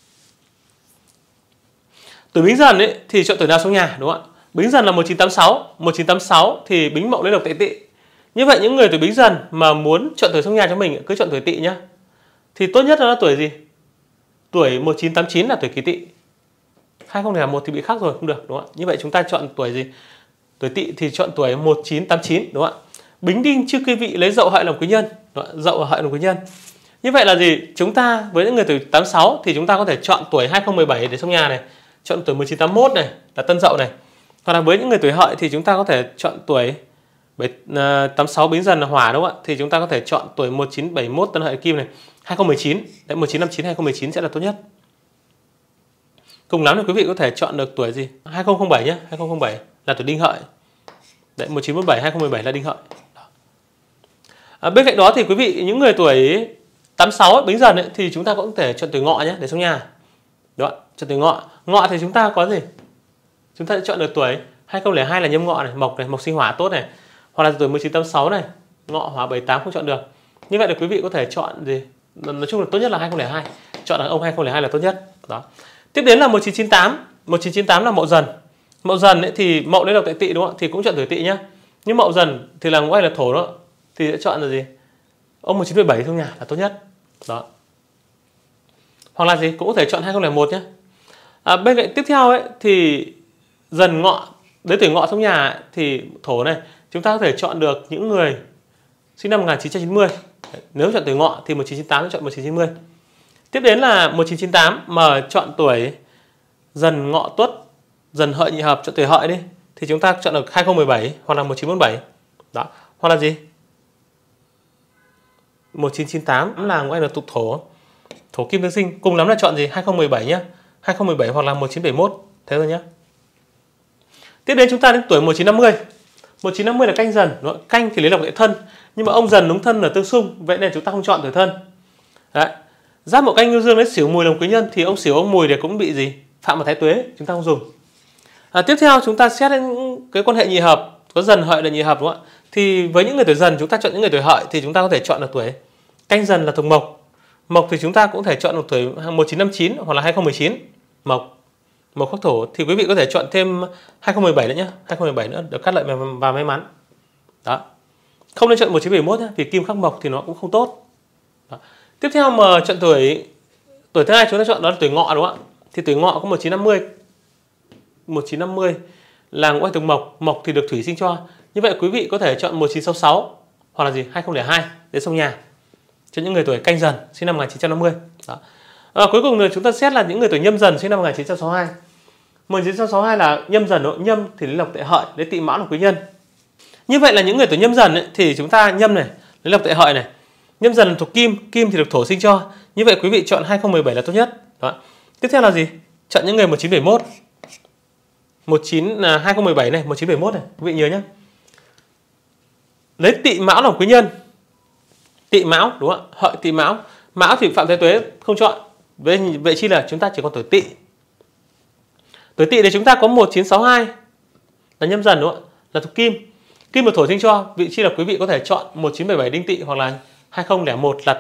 Tuổi Bính Dần ấy thì chọn tuổi nào xông nhà, đúng không ạ? Bính Dần là 1986 thì Bính Mậu lấy lộc tại Tỵ. Như vậy những người tuổi Bính Dần mà muốn chọn tuổi xông nhà cho mình cứ chọn tuổi Tỵ nhá. Thì tốt nhất là tuổi gì? Tuổi 1989 là tuổi Kỷ Tỵ. 2001 thì bị khác rồi, không được, đúng không ạ? Như vậy chúng ta chọn tuổi gì? Tuổi Tỵ thì chọn tuổi 1989, đúng không ạ? Bính Đinh chưa cây vị lấy Dậu Hợi làm quý nhân, đúng không ạ? Dậu Hợi làm quý nhân. Như vậy là gì? Chúng ta với những người tuổi 86 thì chúng ta có thể chọn tuổi 2017 để xông nhà này, chọn tuổi 1981 này là Tân Dậu này. Hoặc là với những người tuổi Hợi thì chúng ta có thể chọn tuổi 86 Bính Dần là hỏa đúng không ạ? Thì chúng ta có thể chọn tuổi 1971 Tân Hợi Kim này, 2019. Đấy, 1959 2019 sẽ là tốt nhất. Cùng lắm thì quý vị có thể chọn được tuổi gì? 2007 nhé, 2007 là tuổi Đinh Hợi. Đấy, 1947 2017 là Đinh Hợi. Bên cạnh đó thì quý vị những người tuổi 86 Bính Dần ấy, thì chúng ta cũng có thể chọn tuổi Ngọ nhé để sống nhà. Đúng không? Chọn tuổi Ngọ. Ngọ thì chúng ta có gì? Chúng ta sẽ chọn được tuổi 2002 là Nhâm Ngọ này, Mộc sinh hỏa tốt này. Hoặc là tuổi 1986 này, Ngọ hỏa 78 không chọn được. Như vậy là quý vị có thể chọn gì? Nói chung là tốt nhất là 2002. Chọn đàn ông 2002 là tốt nhất. Đó. Tiếp đến là 1998. 1998 là Mậu Dần. Mậu Dần ấy thì Mậu lấy độc tại Tỵ đúng không? Thì cũng chọn tuổi Tỵ nhá. Nhưng Mậu Dần thì là Ngũ Hành là Thổ đó. Thì sẽ chọn là gì? Ông 1917 trong nhà là tốt nhất. Đó. Hoặc là gì? Cũng có thể chọn 2001 nhé. Bên cạnh tiếp theo ấy thì Dần Ngọ, đến tuổi Ngọ trong nhà thì Thổ này, chúng ta có thể chọn được những người sinh năm 1990. Nếu chọn tuổi Ngọ thì 1998 chọn 1990. Tiếp đến là 1998 mà chọn tuổi Dần Ngọ Tuất, Dần Hợi nhị hợp, chọn tuổi Hợi đi thì chúng ta chọn được 2017 hoặc là 1947. Đó. Hoặc là gì? 1998 là Ngũ Hành là thuộc Thổ, Thổ Kim tương sinh, cùng lắm là chọn gì? 2017 nhé. 2017 hoặc là 1971. Thế rồi nhé. Tiếp đến chúng ta đến tuổi 1950. 1950 là Canh Dần, đúng không? Canh thì lấy lộc tại Thân, nhưng mà ông Dần đúng Thân là tương xung, vậy nên chúng ta không chọn tuổi Thân. Đấy. Giáp Mậu Canh Ngưu Dương lấy Sửu Mùi làm quý nhân thì ông Sửu ông Mùi thì cũng bị gì? Phạm vào Thái Tuế, chúng ta không dùng. Tiếp theo chúng ta xét đến cái quan hệ nhị hợp, có Dần Hợi là nhị hợp đúng không ạ? Thì với những người tuổi Dần chúng ta chọn những người tuổi Hợi thì chúng ta có thể chọn được tuổi Canh Dần là thuộc Mộc. Mộc thì chúng ta cũng thể chọn được tuổi 1959 hoặc là 2019. Mộc khắc Thổ thì quý vị có thể chọn thêm 2017 nữa nhé, 2017 nữa được cát lợi và may mắn. Đó. Không nên chọn 1971 nhé, vì Kim khắc Mộc thì nó cũng không tốt. Đó. Tiếp theo mà chọn tuổi thứ hai chúng ta chọn đó là tuổi Ngọ đúng không ạ? Thì tuổi Ngọ có 1950. 1950 là Ngũ Hành thuộc Mộc, Mộc thì được thủy sinh cho. Như vậy quý vị có thể chọn 1966 hoặc là gì? 2002 để sống nhà cho những người tuổi Canh Dần sinh năm 1950. Đó. Cuối cùng là chúng ta xét là những người tuổi Nhâm Dần sinh năm 1962. 1962 là Nhâm Dần, Nhâm thì lấy lộc tại Hợi, lấy Tỵ Mão làm quý nhân. Như vậy là những người tuổi Nhâm Dần ấy, thì chúng ta Nhâm này lấy lộc tại Hợi này, Nhâm Dần thuộc Kim, Kim thì được Thổ sinh cho. Như vậy quý vị chọn 2017 là tốt nhất. Đó. Tiếp theo là gì? Chọn những người 1971. 2017 này, 1971 này, quý vị nhớ nhé. Lấy Tỵ Mão làm quý nhân. Tỵ Mão đúng không ạ? Hợi Tỵ Mão. Mão thì Phạm Thái Tuế không chọn. Vậy chi là chúng ta chỉ có tuổi Tỵ. Tuổi Tỵ thì chúng ta có 1962 là Nhâm Dần đúng không ạ? Là thuộc Kim. Kim được Thổ sinh cho. Vị chi là quý vị có thể chọn 1977 Đinh Tỵ hoặc là 2001 là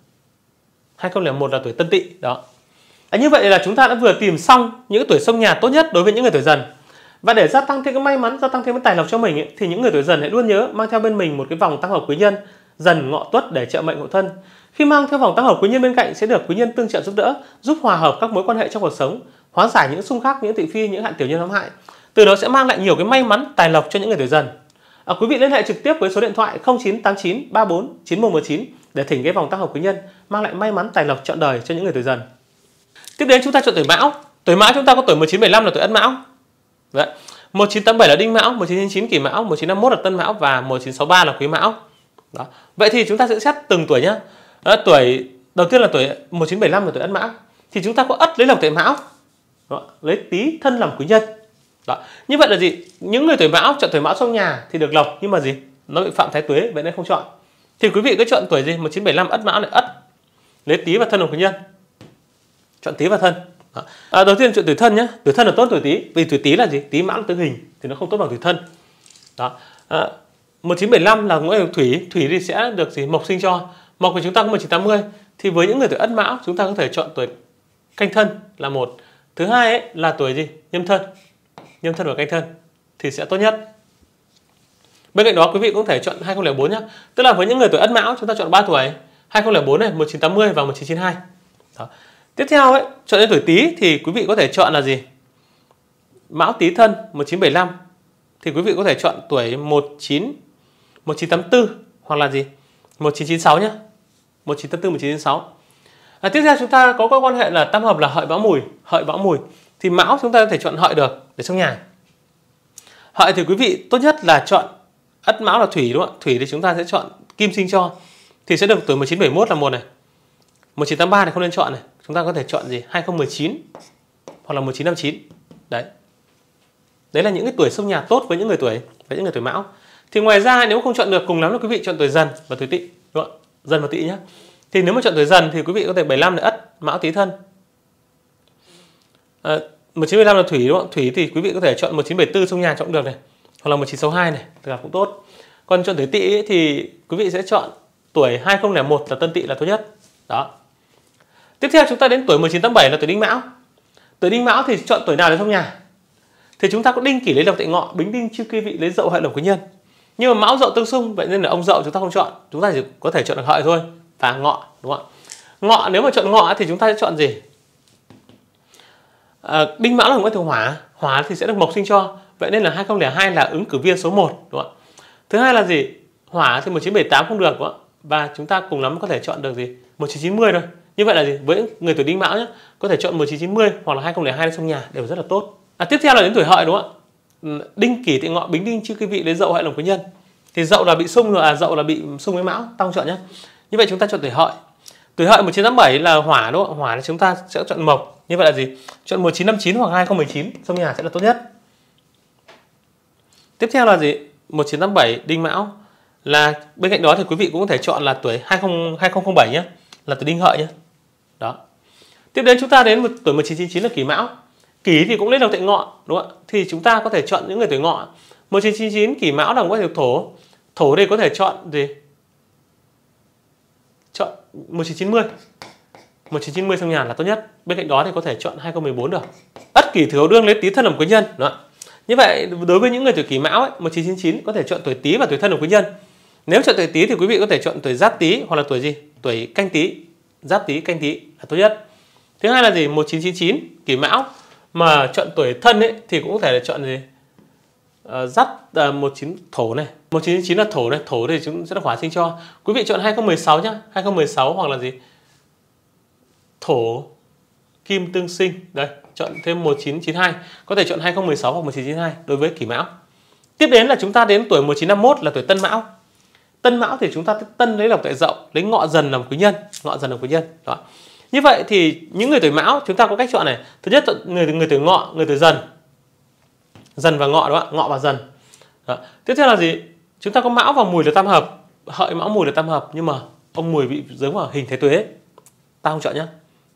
tuổi Tân Tỵ. Đó. Như vậy là chúng ta đã vừa tìm xong những tuổi xông nhà tốt nhất đối với những người tuổi Dần. Và để gia tăng thêm cái may mắn, gia tăng thêm cái tài lộc cho mình ấy, thì những người tuổi Dần hãy luôn nhớ mang theo bên mình một cái vòng tăng hợp quý nhân Dần Ngọ Tuất để trợ mệnh hộ thân. Khi mang theo vòng tăng hợp quý nhân bên cạnh sẽ được quý nhân tương trợ giúp đỡ, giúp hòa hợp các mối quan hệ trong cuộc sống, hóa giải những xung khắc, những thị phi, những hạn tiểu nhân hãm hại. Từ đó sẽ mang lại nhiều cái may mắn, tài lộc cho những người tuổi Dần. Quý vị liên hệ trực tiếp với số điện thoại 0989 34 9119 để thỉnh cái vòng tăng hợp quý nhân mang lại may mắn, tài lộc trọn đời cho những người tuổi Dần. Tiếp đến chúng ta chọn tuổi Mão. Tuổi Mão chúng ta có tuổi 1975 là tuổi Ất Mão. Đấy. 1987 là Đinh Mão, 1999 Kỷ Mão, 1951 là Tân Mão và 1963 là Quý Mão. Đó. Vậy thì chúng ta sẽ xét từng tuổi nhé. Tuổi đầu tiên là tuổi 1975 là tuổi Ất Mão. Thì chúng ta có Ất lấy lộc tại Mão. Đó. Lấy Tý Thân làm quý nhân. Đó. Như vậy là gì? Những người tuổi Mão chọn tuổi Mão trong nhà thì được lộc, nhưng mà gì? Nó bị phạm Thái Tuế, vậy nên không chọn. Thì quý vị cứ chọn tuổi gì? 1975 Ất Mão này, Ất lấy Tý và Thân làm quý nhân. Chọn Tý và Thân. Đầu tiên chọn tuổi Thân nhé. Tuổi Thân là tốt tuổi Tý, vì tuổi Tý là gì? Tý Mão là tương hình thì nó không tốt bằng tuổi Thân. Đó. 1975 là Ngũ Hành Thủy, Thủy thì sẽ được gì? Mộc sinh cho. Mộc của chúng ta có 1980. Thì với những người tuổi Ất Mão chúng ta có thể chọn tuổi Canh Thân là một. Thứ hai ấy là tuổi gì? Nhâm Thân. Nhâm Thân và Canh Thân thì sẽ tốt nhất. Bên cạnh đó quý vị cũng có thể chọn 2004 nhé. Tức là với những người tuổi Ất Mão chúng ta chọn 3 tuổi, 2004 này, 1980 và 1992. Đó. Tiếp theo ấy, chọn đến tuổi Tý thì quý vị có thể chọn là gì? Mão Tý Thân 1975 thì quý vị có thể chọn tuổi 1984 hoặc là gì? 1996 nhé. 1984 1996. Tiếp theo chúng ta có quan hệ là tam hợp là Hợi Mão Mùi, Hợi Mão Mùi. Thì Mão chúng ta có thể chọn Hợi được để trong nhà. Hợi thì quý vị tốt nhất là chọn Ất Mão là Thủy đúng không ạ? Thủy thì chúng ta sẽ chọn kim sinh cho, thì sẽ được tuổi 1971 là một này. 1983 thì không nên chọn này. Chúng ta có thể chọn gì? 2019 hoặc là 1959. Đấy. Đấy là những cái tuổi xông nhà tốt với những người tuổi Mão. Thì ngoài ra nếu không chọn được, cùng lắm là quý vị chọn tuổi Dần và tuổi Tỵ, đúng không? Dần và Tỵ nhé. Thì nếu mà chọn tuổi Dần thì quý vị có thể 75 là Ất Mão Tý Thân. 1975 là Thủy đúng không? Thủy thì quý vị có thể chọn 1974 xông nhà chọn được này, hoặc là 1962 này, là cũng tốt. Còn chọn tuổi Tỵ thì quý vị sẽ chọn tuổi 2001 là Tân Tỵ là tốt nhất. Đó. Tiếp theo chúng ta đến tuổi 1987 là tuổi Đinh Mão. Tuổi Đinh Mão thì chọn tuổi nào để xông nhà? Thì chúng ta có Đinh Kỷ lấy Lộc Tệ Ngọ, Bính Đinh Chiêu Kỳ Vị lấy Dậu Hợi Lộc Quý Nhân. Nhưng mà Mão Dậu tương xung, vậy nên là ông Dậu chúng ta không chọn, chúng ta chỉ có thể chọn được Hợi thôi và Ngọ, đúng không ạ? Ngọ, nếu mà chọn Ngọ thì chúng ta sẽ chọn gì? Đinh Mão là nguyên tử hỏa, hỏa thì sẽ được mộc sinh cho, vậy nên là 2002 là ứng cử viên số 1, đúng không ạ? Thứ hai là gì? Hỏa thì 1978 không được, đúng không ạ? Và chúng ta cùng lắm có thể chọn được gì? 1990 thôi. Như vậy là gì? Với người tuổi Đinh Mão nhé, có thể chọn 1990 hoặc là 2002 trong nhà đều rất là tốt. Tiếp theo là đến tuổi Hợi, đúng không ạ? Đinh Kỷ Tỵ Ngọ, Bính Đinh Chiêu Kỳ Vị lấy Dậu Hợi Lộc Quý Nhân. Thì Dậu là bị xung rồi, Dậu là bị xung với Mão, ta không chọn nhé. Như vậy chúng ta chọn tuổi Hợi. Tuổi Hợi 1987 là hỏa, đúng không? Hỏa thì chúng ta sẽ chọn mộc. Như vậy là gì? Chọn 1959 hoặc 2019 trong nhà sẽ là tốt nhất. Tiếp theo là gì? 1987 Đinh Mão, là bên cạnh đó thì quý vị cũng có thể chọn là tuổi 2007 nhé, là tuổi Đinh Hợi nhé. Đó. Tiếp đến chúng ta đến tuổi 1999 là Kỷ Mão. Kỷ thì cũng lấy Lộc Tệ Ngọ, đúng không ạ? Thì chúng ta có thể chọn những người tuổi Ngọ. 1999 Kỷ Mão là có thể thổ. Thổ đây có thể chọn gì? Chọn 1990. 1990 trong nhà là tốt nhất. Bên cạnh đó thì có thể chọn 2014 được. Ất Kỷ Thửu Đương lấy Tý Thân làm quý nhân, đúng không ạ? Như vậy đối với những người tuổi Kỷ Mão ấy, 1999 có thể chọn tuổi Tý và tuổi Thân làm quý nhân. Nếu chọn tuổi Tý thì quý vị có thể chọn tuổi Giáp Tý hoặc là tuổi gì? Tuổi Canh Tý. Giáp Tý, Canh Tý là tốt nhất. Thứ hai là gì? 1999 Kỷ Mão mà chọn tuổi Thân ấy thì cũng có thể là chọn gì? Giáp 19 Thổ này. 1999 là Thổ này, Thổ thì chúng sẽ là hỏa sinh cho. Quý vị chọn 2016 nhá, 2016 hoặc là gì? Thổ Kim Tương Sinh. Đây, chọn thêm 1992, có thể chọn 2016 hoặc 1992 đối với Kỷ Mão. Tiếp đến là chúng ta đến tuổi 1951 là tuổi Tân Mão. Tân Mão thì chúng ta Tân lấy Lộc Tệ Dậu, lấy Ngọ Dần làm quý nhân, Ngọ Dần làm quý nhân. Đó. Như vậy thì những người tuổi Mão chúng ta có cách chọn này. Thứ nhất người tuổi Ngọ, người tuổi Dần. Dần và Ngọ, đúng không ạ? Ngọ và Dần. Đó. Tiếp theo là gì? Chúng ta có Mão và Mùi là tam hợp. Hợi Mão Mùi là tam hợp, nhưng mà ông Mùi bị giống vào hình Thái Tuế. Ta không chọn nhé.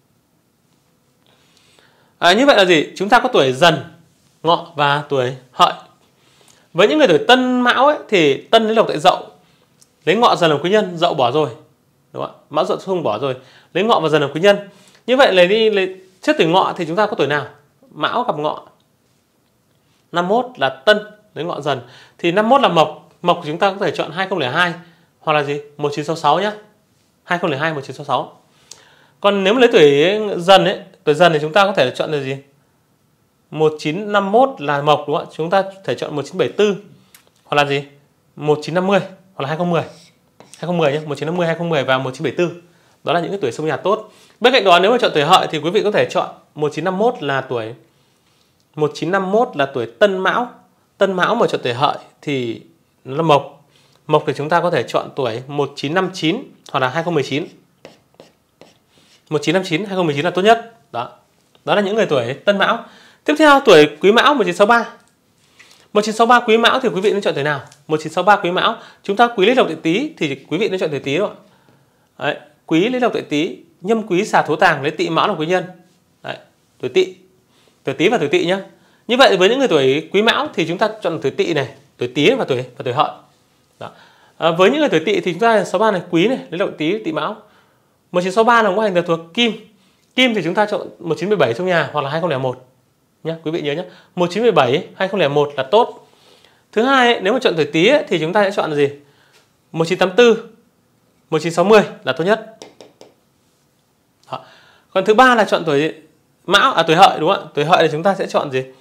Như vậy là gì? Chúng ta có tuổi Dần, Ngọ và tuổi Hợi. Với những người tuổi Tân Mão ấy, thì Tân lấy Lộc Tệ Dậu, lấy Ngọ Dần làm quý nhân, Dậu bỏ rồi, đúng không ạ? Mão Dậu không bỏ rồi, lấy Ngọ và Dần làm quý nhân. Như vậy lấy trước tuổi Ngọ thì chúng ta có tuổi nào? Mão gặp Ngọ. 51 là Tân lấy Ngọ Dần, thì 51 là mộc. Mộc chúng ta có thể chọn 2002 hoặc là gì? 1966 nhé. 2002 1966. Còn nếu mà lấy tuổi Dần ấy, tuổi Dần thì chúng ta có thể chọn là gì? 1951 là mộc, đúng không ạ? Chúng ta thể chọn 1974 hoặc là gì? 1950 hoặc là 2010. 2010 nhé, 1950, 2010 và 1974. Đó là những cái tuổi xông nhà tốt. Bên cạnh đó nếu mà chọn tuổi Hợi thì quý vị có thể chọn 1951 là tuổi Tân Mão. Tân Mão mà chọn tuổi Hợi thì nó là mộc. Mộc thì chúng ta có thể chọn tuổi 1959 hoặc là 2019. 1959, 2019 là tốt nhất. Đó. Đó là những người tuổi Tân Mão. Tiếp theo tuổi Quý Mão 1963. 1963 Quý Mão thì quý vị nên chọn tuổi nào? 1963 Quý Mão, chúng ta Quý lấy Lộc Tệ Tý thì quý vị nên chọn tuổi Tý rồi. Đấy, Quý lấy Lộc Tệ Tý, Nhâm Quý xà Thố Tàng lấy Tỵ Mão làm quý nhân. Đấy, tuổi Tỵ. Tuổi Tý và tuổi Tỵ nhá. Như vậy với những người tuổi Quý Mão thì chúng ta chọn tuổi Tỵ này, tuổi Tý và tuổi Hợi. Đó. Với những người tuổi Tỵ thì chúng ta 63 này, Quý này, lấy Lộc Tý, Tỵ Mão. 1963 là ngũ hành thuộc Kim. Kim thì chúng ta chọn 1917 trong nhà hoặc là 2001. Nhá, quý vị nhớ nhé. 1917, 2001 là tốt. Thứ hai ấy, nếu mà chọn tuổi Tý ấy, thì chúng ta sẽ chọn là gì? 1984, 1960 là tốt nhất. Đó. Còn thứ ba là chọn tuổi Mão, tuổi Hợi, đúng không ạ? Tuổi Hợi thì chúng ta sẽ chọn gì?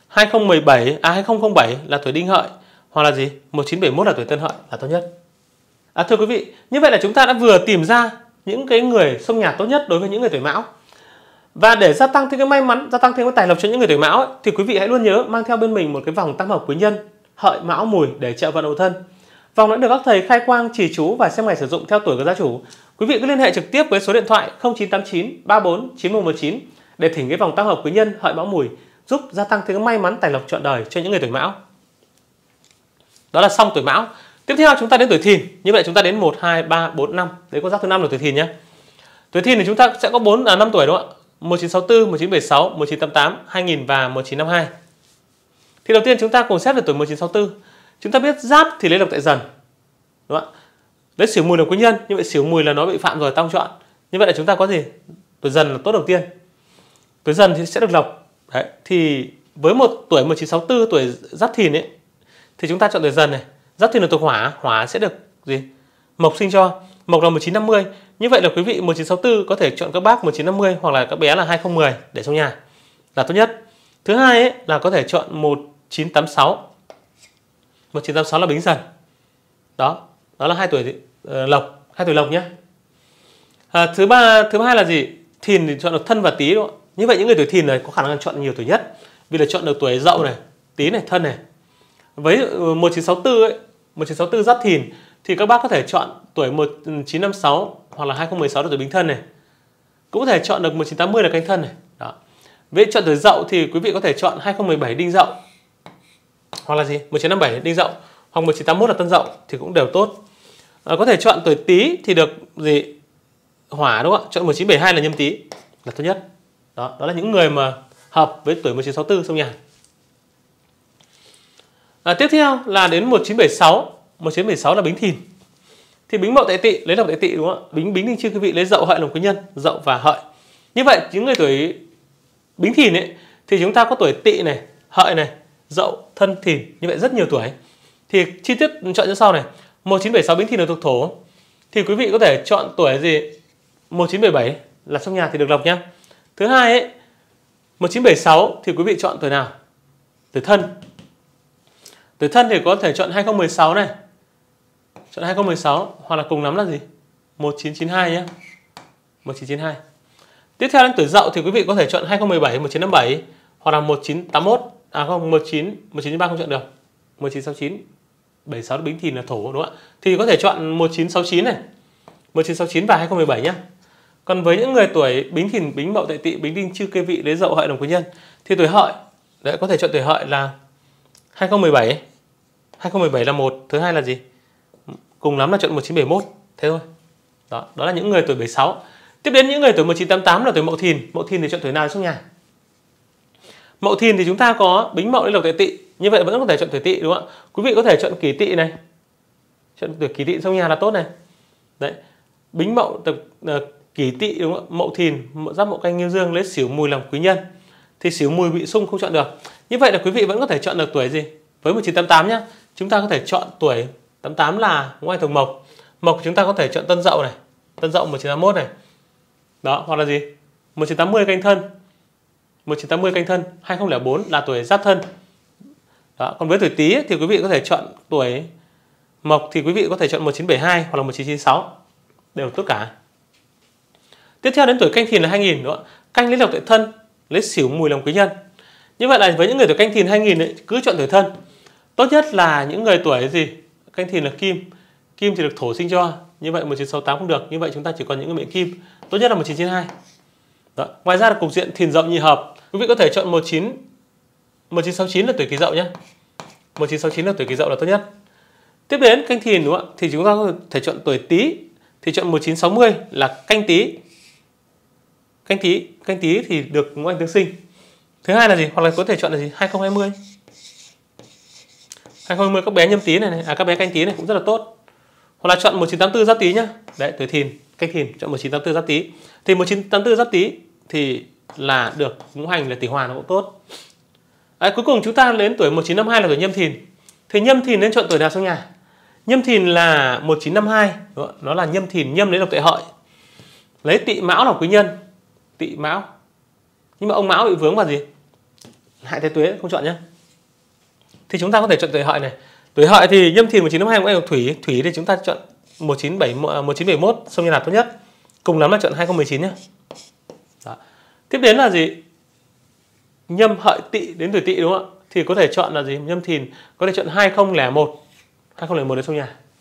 2007 là tuổi Đinh Hợi hoặc là gì? 1971 là tuổi Tân Hợi là tốt nhất. Thưa quý vị, như vậy là chúng ta đã vừa tìm ra những cái người xông nhà tốt nhất đối với những người tuổi Mão. Và để gia tăng thêm cái may mắn, gia tăng thêm cái tài lộc cho những người tuổi Mão ấy, thì quý vị hãy luôn nhớ mang theo bên mình một cái vòng tam hợp quý nhân Hợi Mão Mùi để trợ vận hậu thân. Vòng đã được các thầy khai quang chỉ chú và xem ngày sử dụng theo tuổi của gia chủ. Quý vị cứ liên hệ trực tiếp với số điện thoại 0989 34 9119 để thỉnh cái vòng tam hợp quý nhân hợi mão mùi, giúp gia tăng thêm may mắn tài lộc trọn đời cho những người tuổi mão. Đó là xong tuổi mão. Tiếp theo chúng ta đến tuổi thìn. Như vậy chúng ta đến 1, 2, 3, 4, 5. Đấy con giáp thứ 5 là tuổi thìn nhé. Tuổi thìn thì chúng ta sẽ có 5 tuổi đúng không ạ? 1964, 1976, 1988, 2000 và 1952. Thì đầu tiên chúng ta cùng xét về tuổi 1964. Chúng ta biết giáp thì lấy lộc tại dần, đúng không ạ? Lấy Sửu Mùi làm quý nhân, như vậy Sửu Mùi là nó bị phạm rồi, tong chọn. Như vậy là chúng ta có gì? Tuổi Dần là tốt đầu tiên. Tuổi Dần thì sẽ được lộc. Đấy, thì với một tuổi 1964 tuổi Giáp Thìn ấy thì chúng ta chọn tuổi Dần này. Giáp Thìn là tuổi Hỏa, Hỏa sẽ được gì? Mộc sinh cho. Mộc là 1950. Như vậy là quý vị 1964 có thể chọn các bác 1950 hoặc là các bé là 2010 để trong nhà là tốt nhất. Thứ hai ấy là có thể chọn 1986. 1986 là Bính Dần. Đó là 2 tuổi lộc, 2 tuổi lộc nhé. Thứ hai là gì? Thìn thì chọn được Thân và Tý đúng không? Như vậy những người tuổi Thìn này có khả năng chọn nhiều tuổi nhất, vì là chọn được tuổi Dậu này, Tý này, Thân này. Với 1964 ấy, 1964 Giáp Thìn thì các bác có thể chọn tuổi 1956 hoặc là 2016 là tuổi Bính Thân này. Cũng có thể chọn được 1980 là Canh Thân này. Đó. Với chọn tuổi Dậu thì quý vị có thể chọn 2017 Đinh Dậu hoặc là gì? 1957 Đinh Dậu hoặc 1981 là Tân Dậu thì cũng đều tốt. Có thể chọn tuổi Tý thì được gì? Hỏa đúng không ạ? Chọn 1972 là Nhâm Tý là tốt nhất. Đó là những người mà hợp với tuổi 1964 trong nhà. Tiếp theo là đến 1976. 1976 là Bính Thìn. Thì Bính Mậu tại Tỵ lấy lộc tại Tỵ đúng không ạ? Bính Đinh Chi quý vị lấy Dậu Hợi làm quý nhân, Dậu và Hợi. Như vậy những người tuổi Bính Thìn ấy thì chúng ta có tuổi Tỵ này, Hợi này, Dậu, Thân, Thìn. Như vậy rất nhiều tuổi. Thì chi tiết chọn như sau này. 1976 Bính Thìn là thuộc Thổ. Thì quý vị có thể chọn tuổi gì? 1977 là trong nhà thì được lộc nhá. Thứ hai ấy, 1976 thì quý vị chọn tuổi nào? Tuổi Thân. Tuổi Thân thì có thể chọn 2016 này. Chọn 2016 hoặc là cùng lắm là gì? 1992 nhé. 1992. Tiếp theo đến tuổi Dậu thì quý vị có thể chọn 2017, 1957 hoặc là 1981. À không, 1993 không chọn được. 1969. 76 Bính Thìn là Thổ đúng không ạ? Thì có thể chọn 1969 này. 1969 và 2017 nhé. Còn với những người tuổi Bính Thìn, Bính Mậu tại Tỵ, Bính Đinh Chư Kê Vị lấy Dậu Hợi làm quý nhân thì tuổi Hợi đấy có thể chọn tuổi Hợi là 2017. 2017 là một, thứ hai là gì? Cùng lắm là chọn 1971, thế thôi. Đó là những người tuổi 76. Tiếp đến những người tuổi 1988 là tuổi Mậu Thìn. Mậu Thìn thì chọn tuổi nào trong nhà? Mậu Thìn thì chúng ta có Bính Mậu lấy lộc tại Tỵ. Như vậy vẫn có thể chọn tuổi Tỵ đúng không ạ? Quý vị có thể chọn Kỷ Tỵ này. Chọn tuổi Kỷ Tỵ trong nhà là tốt này. Đấy. Bính Mậu Kỷ Tỵ đúng không ạ? Mậu Thìn, Giáp Mậu Canh Ngưu Dương lấy Sửu Mùi làm quý nhân. Thì Sửu Mùi bị xung không chọn được. Như vậy là quý vị vẫn có thể chọn được tuổi gì? Với 1988 nhá. Chúng ta có thể chọn tuổi 88 là ngoài thuộc Mộc. Mộc chúng ta có thể chọn Tân Dậu này. Tân Dậu 1981 này. Đó, hoặc là gì? 1980 Canh Thân. 1980 Canh Thân, 2004 là tuổi Giáp Thân. Đó, còn với tuổi Tý thì quý vị có thể chọn tuổi Mộc thì quý vị có thể chọn 1972 hoặc là 1996. Đều tốt cả. Tiếp theo đến tuổi Canh Thìn là 2000 đúng không? Canh lấy lộc tại Thân, lấy Sửu Mùi làm quý nhân. Như vậy là với những người tuổi Canh Thìn 2000 ấy, cứ chọn tuổi Thân. Tốt nhất là những người tuổi gì? Canh Thìn là Kim. Kim thì được Thổ sinh cho. Như vậy 1968 không được. Như vậy chúng ta chỉ còn những người mệnh Kim. Tốt nhất là 1992. Đó. Ngoài ra là cục diện Thìn Dậu nhị hợp. Quý vị có thể chọn 1969 là tuổi Kỷ Dậu nhé. 1969 là tuổi Kỷ Dậu là tốt nhất. Tiếp đến Canh Thìn đúng không ạ? Thì chúng ta có thể chọn tuổi Tý. Thì chọn 1960 là Canh Tý. Canh Tý thì được ngũ hành tương sinh. Thứ hai là gì? Hoặc là có thể chọn là gì? 2020. 2020 các bé Nhâm Tý này, các bé Canh Tý này cũng rất là tốt. Hoặc là chọn 1984 Giáp Tý nhá. Đấy, tuổi Thìn, Canh Thìn chọn 1984 Giáp Tý. Thì 1984 Giáp Tý thì là được ngũ hành là tỷ hòa nó cũng tốt. Cuối cùng chúng ta đến tuổi 1952 là tuổi Nhâm Thìn. Thì Nhâm Thìn nên chọn tuổi nào trong nhà? Nhâm Thìn là 1952, nó là Nhâm Thìn, Nhâm lấy lộc tại Hợi. Lấy Tỵ Mão làm quý nhân. Tỵ Mão. Nhưng mà ông Mão bị vướng vào gì? Hại Thái Tuế không chọn nhé. Thì chúng ta có thể chọn tuổi Hợi này. Tuổi Hợi thì Nhâm Thìn 1952 cũng là Thủy. Thủy thì chúng ta chọn 1971 xong như là tốt nhất. Cùng lắm là chọn 2019 nhé. Đó. Tiếp đến là gì? Nhâm Hợi Tỵ đến tuổi Tỵ đúng không ạ? Thì có thể chọn là gì? Nhâm Thìn có thể chọn 2001. 2001 đến trong nhà.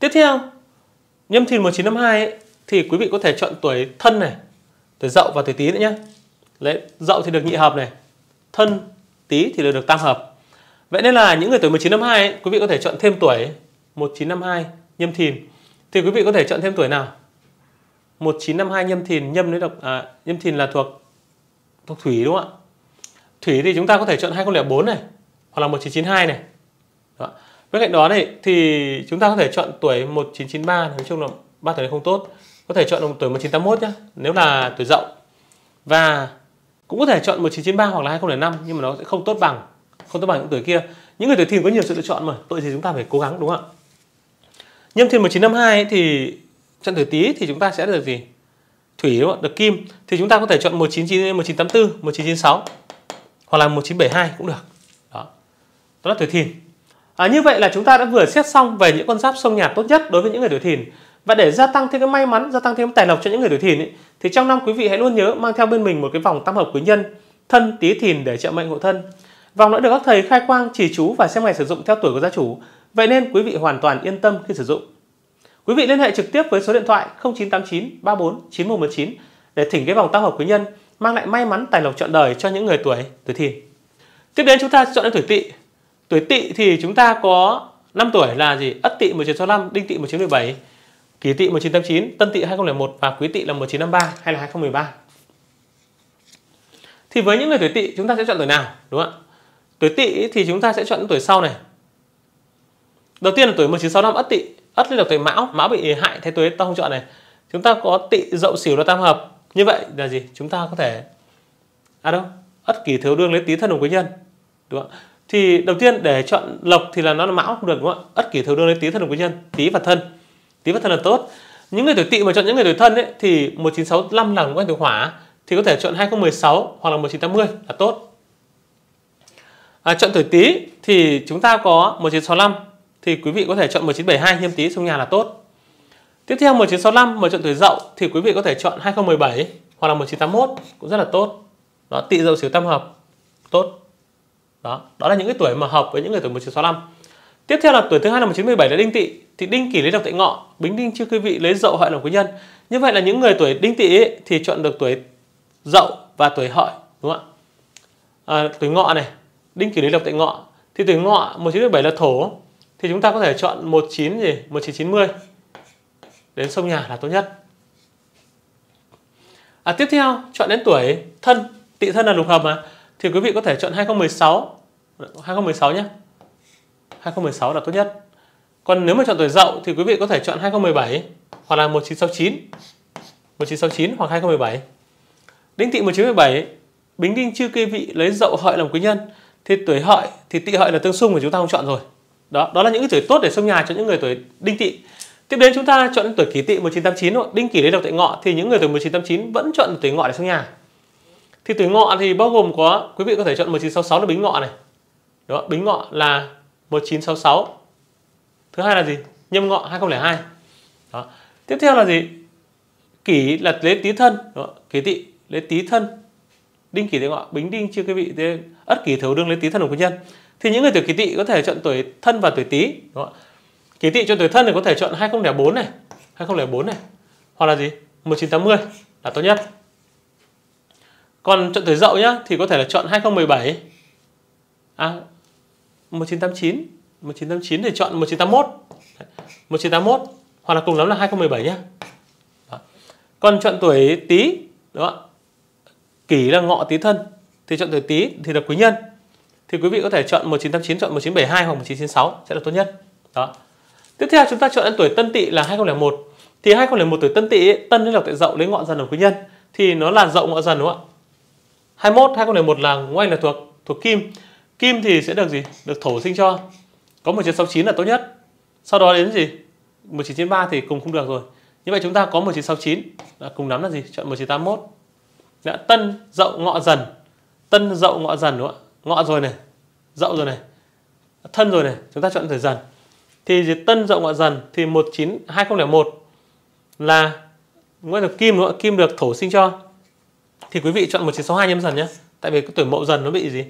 Tiếp theo, Nhâm Thìn 1952 ấy, thì quý vị có thể chọn tuổi Thân này, tuổi Dậu và tuổi Tý nữa nhé. Đấy, Dậu thì được nhị hợp này, Thân, Tý thì được tam hợp. Vậy nên là những người tuổi 1952 ấy, quý vị có thể chọn thêm tuổi 1952 Nhâm Thìn. Thì quý vị có thể chọn thêm tuổi nào? 1952 Nhâm Thìn, Nhâm Thìn là thuộc Thủy đúng không ạ? Thủy thì chúng ta có thể chọn 2004 này, hoặc là 1992 này. Đó. Bên cạnh đó này thì chúng ta có thể chọn tuổi 1993, nói chung là ba tuổi này không tốt. Có thể chọn tuổi 1981 nhé, nếu là tuổi Dậu. Và cũng có thể chọn 1993 hoặc là 2005, nhưng mà nó sẽ không tốt bằng những tuổi kia. Những người tuổi Thìn có nhiều sự lựa chọn mà, tội gì chúng ta phải cố gắng đúng không ạ? Nhâm Thìn 1952 ấy, thì chọn tuổi Tý thì chúng ta sẽ được gì? Thủy đúng không? Được Kim. Thì chúng ta có thể chọn 1984, 1996 hoặc là 1972 cũng được. Đó là tuổi Thìn. Như vậy là chúng ta đã vừa xét xong về những con giáp xông nhà tốt nhất đối với những người tuổi Thìn. Và để gia tăng thêm cái may mắn, gia tăng thêm tài lộc cho những người tuổi Thìn ấy, thì trong năm quý vị hãy luôn nhớ mang theo bên mình một cái vòng tam hợp quý nhân Thân, Tý, Thìn để trợ mệnh hộ thân. Vòng đã được các thầy khai quang, chỉ chú và xem ngày sử dụng theo tuổi của gia chủ. Vậy nên quý vị hoàn toàn yên tâm khi sử dụng. Quý vị liên hệ trực tiếp với số điện thoại 0989 34 9119 để thỉnh cái vòng tam hợp quý nhân mang lại may mắn tài lộc trọn đời cho những người tuổi Thìn. Tiếp đến chúng ta chọn đến tuổi Tỵ. Tuổi Tỵ thì chúng ta có 5 tuổi là gì? Ất Tỵ 1965, Đinh Tỵ 1917, Kỷ Tỵ 1989, Tân Tỵ 2001 và Quý Tỵ là 1953 hay là 2013. Thì với những người tuổi Tỵ chúng ta sẽ chọn tuổi nào, đúng không ạ? Tuổi Tỵ thì chúng ta sẽ chọn những tuổi sau này. Đầu tiên là tuổi 1965 Ất Tỵ. Ất là tuổi Mão, Mão bị hại thế tuổi ta không chọn này. Chúng ta có Tỵ, Dậu, Sửu là tam hợp. Như vậy là gì? Chúng ta có thể Ất Kỷ Thiếu Đương lấy Tý Thân đồng quý nhân, đúng không? Thì đầu tiên để chọn lộc thì là nó là Mão không được, đúng không ạ? Ất Kỷ Thiếu Đương lấy Tý Thân đồng quý nhân, Tý và Thân. Tý và Thân là tốt. Những người tuổi Tỵ mà chọn những người tuổi Thân ấy thì 1965 là nguyên tuổi Hỏa thì có thể chọn 2016 hoặc là 1980 là tốt. Chọn tuổi Tý thì chúng ta có 1965 thì quý vị có thể chọn 1972 Nhâm Tý xung nhà là tốt. Tiếp theo 1965 mà chọn tuổi Dậu thì quý vị có thể chọn 2017 hoặc là 1981 cũng rất là tốt. Đó, Tỵ Dậu Sửu tam hợp tốt. Đó là những cái tuổi mà hợp với những người tuổi 1965. Tiếp theo là tuổi thứ hai là 1917 là Đinh Tỵ, thì Đinh Kỷ lấy độc tại Ngọ, Bính Đinh chưa quý vị lấy Dậu Hợi làm quý nhân. Như vậy là những người tuổi Đinh Tỵ ấy, thì chọn được tuổi Dậu và tuổi Hợi, đúng không ạ? Tuổi Ngọ này, Đinh Kỷ lấy độc tại Ngọ, thì tuổi Ngọ 1917 là Thổ, thì chúng ta có thể chọn 1990 đến xông nhà là tốt nhất. Tiếp theo chọn đến tuổi Thân, Tỵ Thân là lục hợp mà, thì quý vị có thể chọn 2016 nhé. 2016 là tốt nhất. Còn nếu mà chọn tuổi Dậu thì quý vị có thể chọn 2017 hoặc là 1969 hoặc 2017. Đinh Tỵ 1917, Bính Đinh chưa quý vị lấy Dậu Hợi làm quý nhân, thì tuổi Hợi thì Tỵ Hợi là tương xung mà chúng ta không chọn rồi. Đó là những cái tuổi tốt để xông nhà cho những người tuổi Đinh Tỵ. Tiếp đến chúng ta chọn tuổi Kỷ Tỵ 1989, Đinh Kỷ lấy độc tại Ngọ, thì những người tuổi 1989 vẫn chọn tuổi Ngọ để xông nhà. Thì tuổi Ngọ thì bao gồm có quý vị có thể chọn 1966 là Bính Ngọ này. Đó, Bính Ngọ là 1966. Thứ hai là gì? Nhâm Ngọ 2002. Đó. Tiếp theo là gì? Kỷ là lấy Tý Thân, đó. Kỷ Tỵ lấy Tý Thân, Đinh Kỷ lấy Ngọ, Bính Đinh chưa quý vị Ất Kỷ Thiếu Đương lấy Tý Thân đồng quý nhân. Thì những người tuổi Kỷ Tỵ có thể chọn tuổi Thân và tuổi Tý. Kỷ Tỵ chọn tuổi Thân thì có thể chọn 2004 này, hoặc là gì? 1980 là tốt nhất. Còn chọn tuổi Dậu nhá thì có thể là chọn 2017, 1989 thì chọn 1981 hoặc là cùng lắm là 2017 nhé. Đó. Còn chọn tuổi Tý, đó, Kỷ là Ngọ Tý Thân thì chọn tuổi Tý thì là quý nhân, thì quý vị có thể chọn 1989, chọn 1972 hoặc 1996 sẽ là tốt nhất. Đó. Tiếp theo chúng ta chọn đến tuổi Tân Tỵ là 2001, thì 2001 tuổi Tân Tỵ ấy, Tân lấy độc tại Dậu lấy Ngọ Dần làm quý nhân, thì nó là Dậu Ngọ Dần, đúng không ạ? 2001 là ngoanh là thuộc Kim. Kim thì sẽ được gì? Được Thổ sinh cho. Có 1969 là tốt nhất. Sau đó đến gì? 1993 thì cùng không được rồi. Như vậy chúng ta có 1969 là cùng lắm là gì? Chọn 1981. Đã, Tân Dậu Ngọ Dần. Tân Dậu Ngọ Dần, đúng không ạ? Ngọ rồi này, Dậu rồi này, Thân rồi này, chúng ta chọn thời Dần. Thì Tân Dậu Ngọ Dần thì 2001 là nguyên được Kim, đúng không ạ? Kim được Thổ sinh cho. Thì quý vị chọn 1962 Nhâm Dần nhé. Tại vì cái tuổi Mậu Dần nó bị gì?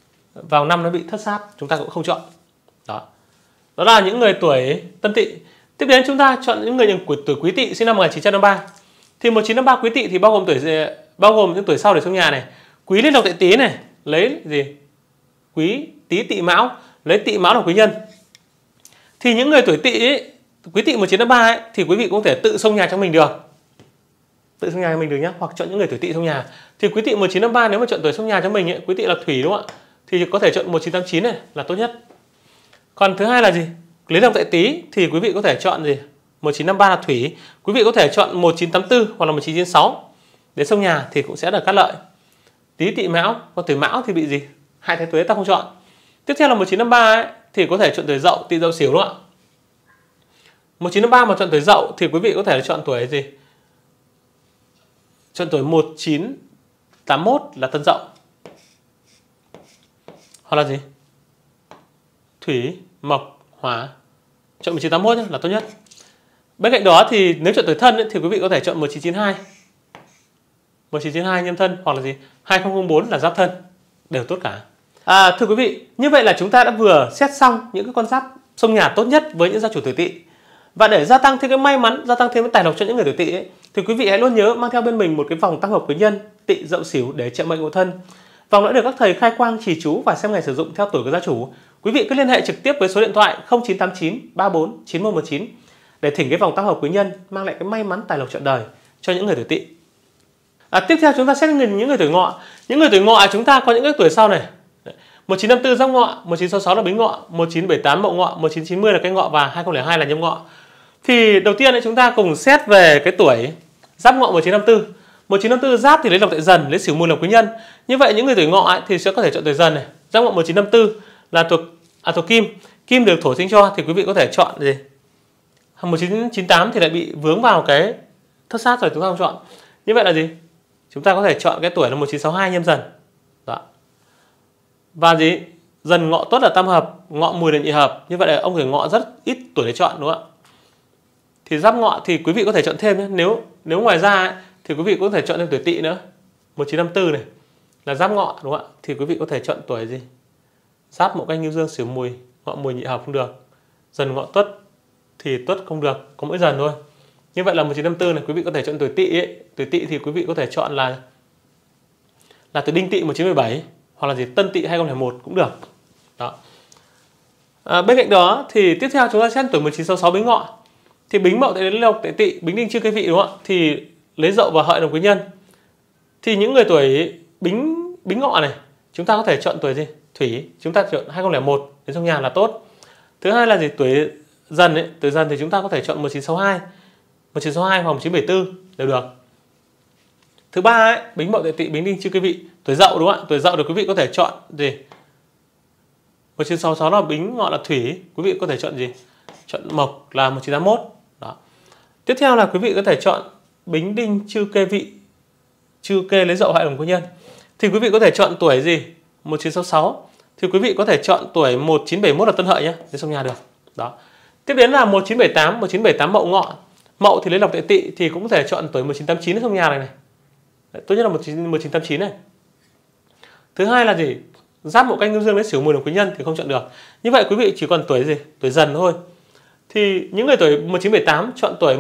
Vào năm nó bị thất sát, chúng ta cũng không chọn. Đó là những người tuổi Tân Tỵ. Tiếp đến chúng ta chọn những người tuổi Quý Tỵ sinh năm 1953. Thì 1953 Quý Tỵ thì bao gồm những tuổi sau để trong nhà này. Quý lấy lộc tại Tý này, lấy gì? Quý Tý Tỵ Mão, lấy Tỵ Mão là quý nhân. Thì những người tuổi Tỵ ấy, Quý Tỵ 1953 ấy, thì quý vị cũng có thể tự xông nhà cho mình được. Tự xông nhà cho mình được nhé, hoặc chọn những người tuổi Tỵ xông nhà. Thì Quý Tỵ 1953 nếu mà chọn tuổi xông nhà cho mình ấy, Quý Tỵ là Thủy đúng không ạ? Thì có thể chọn 1989 này là tốt nhất. Còn thứ hai là gì? Lấy lộc tại Tý thì quý vị có thể chọn gì? 1953 là Thủy, quý vị có thể chọn 1984 hoặc là 1996 để xông nhà thì cũng sẽ được cát lợi. Tý Tỵ Mão, còn tuổi Mão thì bị gì? Hai thái tuế ta không chọn. Tiếp theo là 1953 ấy, thì có thể chọn tuổi Dậu, Tỵ Dậu Sửu đúng không ạ? 1953 mà chọn tuổi Dậu thì quý vị có thể chọn tuổi gì? Chọn tuổi 1981 là Tân Dậu. Hoặc là gì? Thủy, Mộc, Hỏa. Chọn 1981 nhé, là tốt nhất. Bên cạnh đó thì nếu chọn tuổi Thân ấy, thì quý vị có thể chọn 1992. 1992 Nhâm Thân hoặc là gì? 2004 là Giáp Thân, đều tốt cả. Thưa quý vị, như vậy là chúng ta đã vừa xét xong những cái con giáp xông nhà tốt nhất với những gia chủ tuổi Tỵ. Và để gia tăng thêm cái may mắn, gia tăng thêm cái tài lộc cho những người tuổi Tỵ ấy, thì quý vị hãy luôn nhớ mang theo bên mình một cái vòng tam hợp quý nhân Tỵ Dậu Sửu để trợ mệnh hộ thân. Vòng đã được các thầy khai quang trì chú và xem ngày sử dụng theo tuổi của gia chủ. Quý vị cứ liên hệ trực tiếp với số điện thoại 0989 34 9119 để thỉnh cái vòng tam hợp quý nhân mang lại cái may mắn tài lộc trọn đời cho những người tuổi Tỵ. Tiếp theo chúng ta xét những người tuổi Ngọ. Những người tuổi Ngọ chúng ta có những cái tuổi sau này. 1954 Giáp Ngọ, 1966 là Bính Ngọ, 1978 Mậu Ngọ, 1990 là Canh Ngọ và 2002 là Nhâm Ngọ. Thì đầu tiên chúng ta cùng xét về cái tuổi Giáp Ngọ 1954. 1954 Giáp thì lấy lộc tại Dần, lấy Sửu Mùi làm quý nhân. Như vậy những người tuổi Ngọ thì sẽ có thể chọn tuổi Dần này. Giáp Ngọ 1954 là thuộc Kim, Kim được thổ sinh cho thì quý vị có thể chọn gì? 1998 thì lại bị vướng vào cái Thất Sát rồi chúng ta không chọn. Như vậy là gì? Chúng ta có thể chọn cái tuổi là 1962 Nhâm Dần. Đó. Và gì? Dần Ngọ Tuất là tam hợp, Ngọ Mùi là nhị hợp. Như vậy là ông tuổi Ngọ rất ít tuổi để chọn đúng không ạ? Thì Giáp Ngọ thì quý vị có thể chọn thêm nhé. Nếu ngoài ra ấy, thì quý vị có thể chọn thêm tuổi Tỵ nữa. 1954 này là Giáp Ngọ đúng không ạ? Thì quý vị có thể chọn tuổi gì? Giáp Mậu Canh Ngưu Dương Sửu Mùi, Ngọ Mùi nhị hợp không được. Dần Ngọ Tuất thì Tuất không được, có mỗi Dần thôi. Như vậy là 1954 này quý vị có thể chọn tuổi Tỵ ấy. Tuổi Tỵ thì quý vị có thể chọn là tuổi Đinh Tỵ 1917 hoặc là gì Tân Tỵ 2001 cũng được. Đó. Bên cạnh đó thì tiếp theo chúng ta xét tuổi 1966 Bính Ngọ. Thì Bính Mậu tại lấy lộc tại Tỵ, Bính Đinh chưa cái vị đúng không ạ? Thì lấy Dậu và Hợi làm quý nhân. Thì những người tuổi Bính Ngọ này, chúng ta có thể chọn tuổi gì? Thủy, chúng ta chọn 2001 đến trong nhà là tốt. Thứ hai là gì? Tuổi Dần ấy, tuổi Dần thì chúng ta có thể chọn 1962, 1962 hoặc 1974 đều được. Thứ ba ấy, Bính Mậu tại Tỵ, Bính Đinh chưa cái vị, tuổi Dậu đúng không ạ? Tuổi Dậu thì quý vị có thể chọn gì? 1966 là Bính Ngọ là Thủy, quý vị có thể chọn gì? Chọn Mộc là 1981. Đó. Tiếp theo là quý vị có thể chọn Bính Đinh chư kê vị, chư kê lấy Dậu Hợi làm quý nhân. Thì quý vị có thể chọn tuổi gì? 1966. Thì quý vị có thể chọn tuổi 1971 là Tân Hợi nhé, để xong nhà được. Đó. Tiếp đến là 1978 Mậu Ngọ. Mậu thì lấy lộc tại Tỵ thì cũng có thể chọn tuổi 1989 trong nhà này. Đấy, tốt nhất là 1989 này. Thứ hai là gì? Giáp Mậu Canh Ngưu Dương lấy Sửu Mùi làm quý nhân thì không chọn được. Như vậy quý vị chỉ còn tuổi gì? Tuổi Dần thôi. Thì những người tuổi 1978 chọn tuổi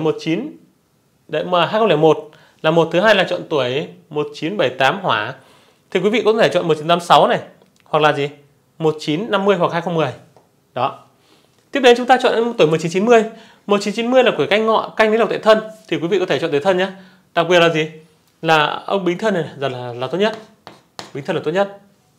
2001 là một. Thứ hai là chọn tuổi 1978 Hỏa. Thì quý vị có thể chọn 1986 này hoặc là gì? 1950 hoặc 2010. Đó. Tiếp đến chúng ta chọn tuổi 1990. 1990 là tuổi Canh Ngọ, Canh lấy lộc tại Thân thì quý vị có thể chọn tuổi Thân nhé. Đặc biệt là gì? Là ông Bính Thân này là tốt nhất. Bính Thân là tốt nhất.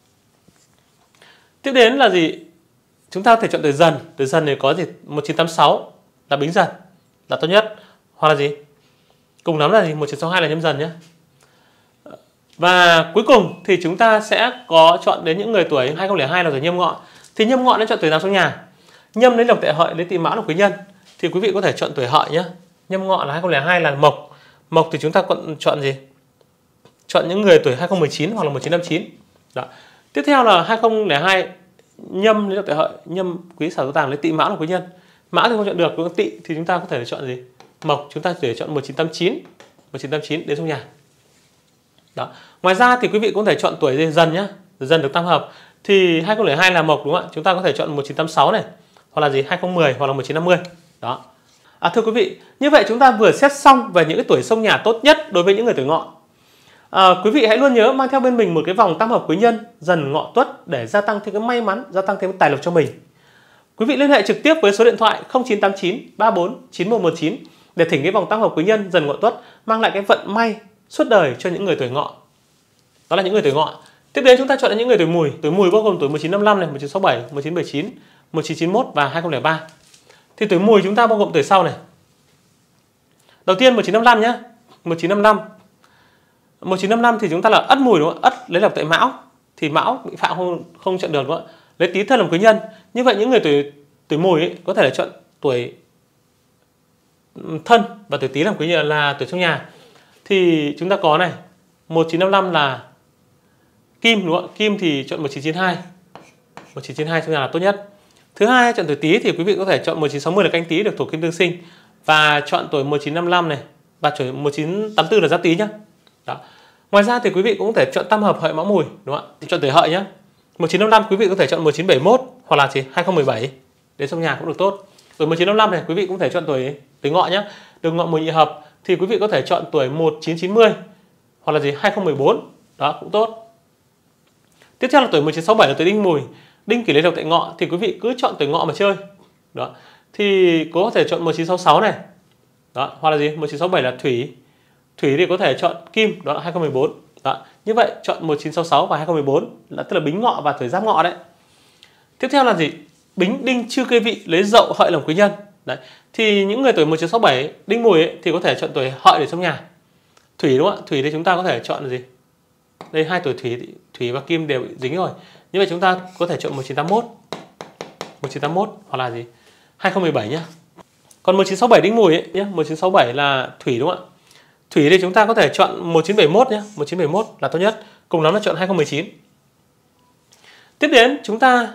Tiếp đến là gì? Chúng ta có thể chọn tuổi Dần. Tuổi Dần này có gì? 1986 là Bính Dần là tốt nhất. Hoặc là gì? Cùng lắm là gì? 1962 là Nhâm Dần nhé. Và cuối cùng thì chúng ta sẽ có chọn đến những người tuổi 2002 là tuổi Nhâm Ngọ. Thì Nhâm Ngọ nó chọn tuổi nào trong nhà? Nhâm lấy lộc tại Hợi, lấy Tỵ Mão là quý nhân. Thì quý vị có thể chọn tuổi Hợi nhé. Nhâm Ngọ là 2002 là Mộc. Mộc thì chúng ta còn chọn gì? Chọn những người tuổi 2019 hoặc là 1959. Đó. Tiếp theo là 2002 Nhâm lấy lộc tại Hợi, Nhâm quý xảo tứ tàng lấy Tỵ Mão là quý nhân. Mão thì không chọn được, còn Tỵ thì chúng ta có thể chọn gì? Mộc chúng ta có thể chọn 1989 đến trong nhà. Đó. Ngoài ra thì quý vị cũng có thể chọn tuổi gì? Dần nhé. Dần được tam hợp. Thì 2002 là Mộc đúng không ạ? Chúng ta có thể chọn 1986 này, hoặc là gì? 2010 hoặc là 1950. Đó. Thưa quý vị, như vậy chúng ta vừa xét xong về những cái tuổi xông nhà tốt nhất đối với những người tuổi Ngọ. Quý vị hãy luôn nhớ mang theo bên mình một cái vòng tam hợp quý nhân Dần Ngọ Tuất để gia tăng thêm cái may mắn, gia tăng thêm cái tài lộc cho mình. Quý vị liên hệ trực tiếp với số điện thoại 0989 34 9119 để thỉnh cái vòng tam hợp quý nhân Dần Ngọ Tuất mang lại cái vận may suốt đời cho những người tuổi Ngọ. Đó là những người tuổi Ngọ. Tiếp đến chúng ta chọn những người tuổi Mùi. Tuổi Mùi bao gồm tuổi 1955 này, 1967, 1979, 1991 và 2003. Thì tuổi Mùi chúng ta bao gồm tuổi sau này. Đầu tiên 1955 nhé. 1955. 1955 thì chúng ta là Ất Mùi đúng không? Ất lấy lộc tại Mão thì Mão bị phạm không chọn được đúng không? Lấy Tý Thân làm quý nhân. Như vậy những người tuổi Mùi ấy, có thể là chọn tuổi Thân và tuổi Tý làm quý nhân là tuổi trong nhà. Thì chúng ta có này, 1955 là Kim đúng không? Kim thì chọn 1992. 1992 trong nhà là tốt nhất. Thứ hai chọn tuổi Tý thì quý vị có thể chọn 1960 là Canh Tý được thổ kim tương sinh và chọn tuổi 1955 này và tuổi 1984 là Giáp Tý nhá. Đó. Ngoài ra thì quý vị cũng có thể chọn tam hợp Hợi Mão Mùi đúng không ạ? Thì chọn tuổi Hợi nhé. 1955 quý vị có thể chọn 1971 hoặc là 2017 đến trong nhà cũng được tốt. Tuổi 1955 này quý vị cũng có thể chọn tuổi Ngọ nhé. Được Ngọ Mùi nhị hợp thì quý vị có thể chọn tuổi 1990 hoặc là 2014. Đó cũng tốt. Tiếp theo là tuổi 1967 là tuổi Đinh Mùi. Đinh kỷ lấy lộc tại Ngọ thì quý vị cứ chọn tuổi Ngọ mà chơi. Đó. Thì có thể chọn 1966 này. Đó, hoặc là 1967 là Thủy. Thủy thì có thể chọn Kim, đó là 2014. Đó. Như vậy chọn 1966 và 2014 là tức là Bính Ngọ và tuổi Giáp Ngọ đấy. Tiếp theo là Bính Đinh Chư Kê Vị lấy Dậu Hợi làm quý nhân. Đấy. Thì những người tuổi 1967 Đinh Mùi ấy, thì có thể chọn tuổi Hợi để trong nhà. Thủy đúng không ạ? Thủy thì chúng ta có thể chọn là đây hai tuổi Thủy và Kim đều bị dính rồi. Như vậy chúng ta có thể chọn 1981 hoặc là 2017 nhá. Còn 1967 Đinh Mùi ấy nhé, 1967 là Thủy đúng không ạ? Thủy thì chúng ta có thể chọn 1971 nhé, 1971 là tốt nhất, cùng lắm là chọn 2019. Tiếp đến chúng ta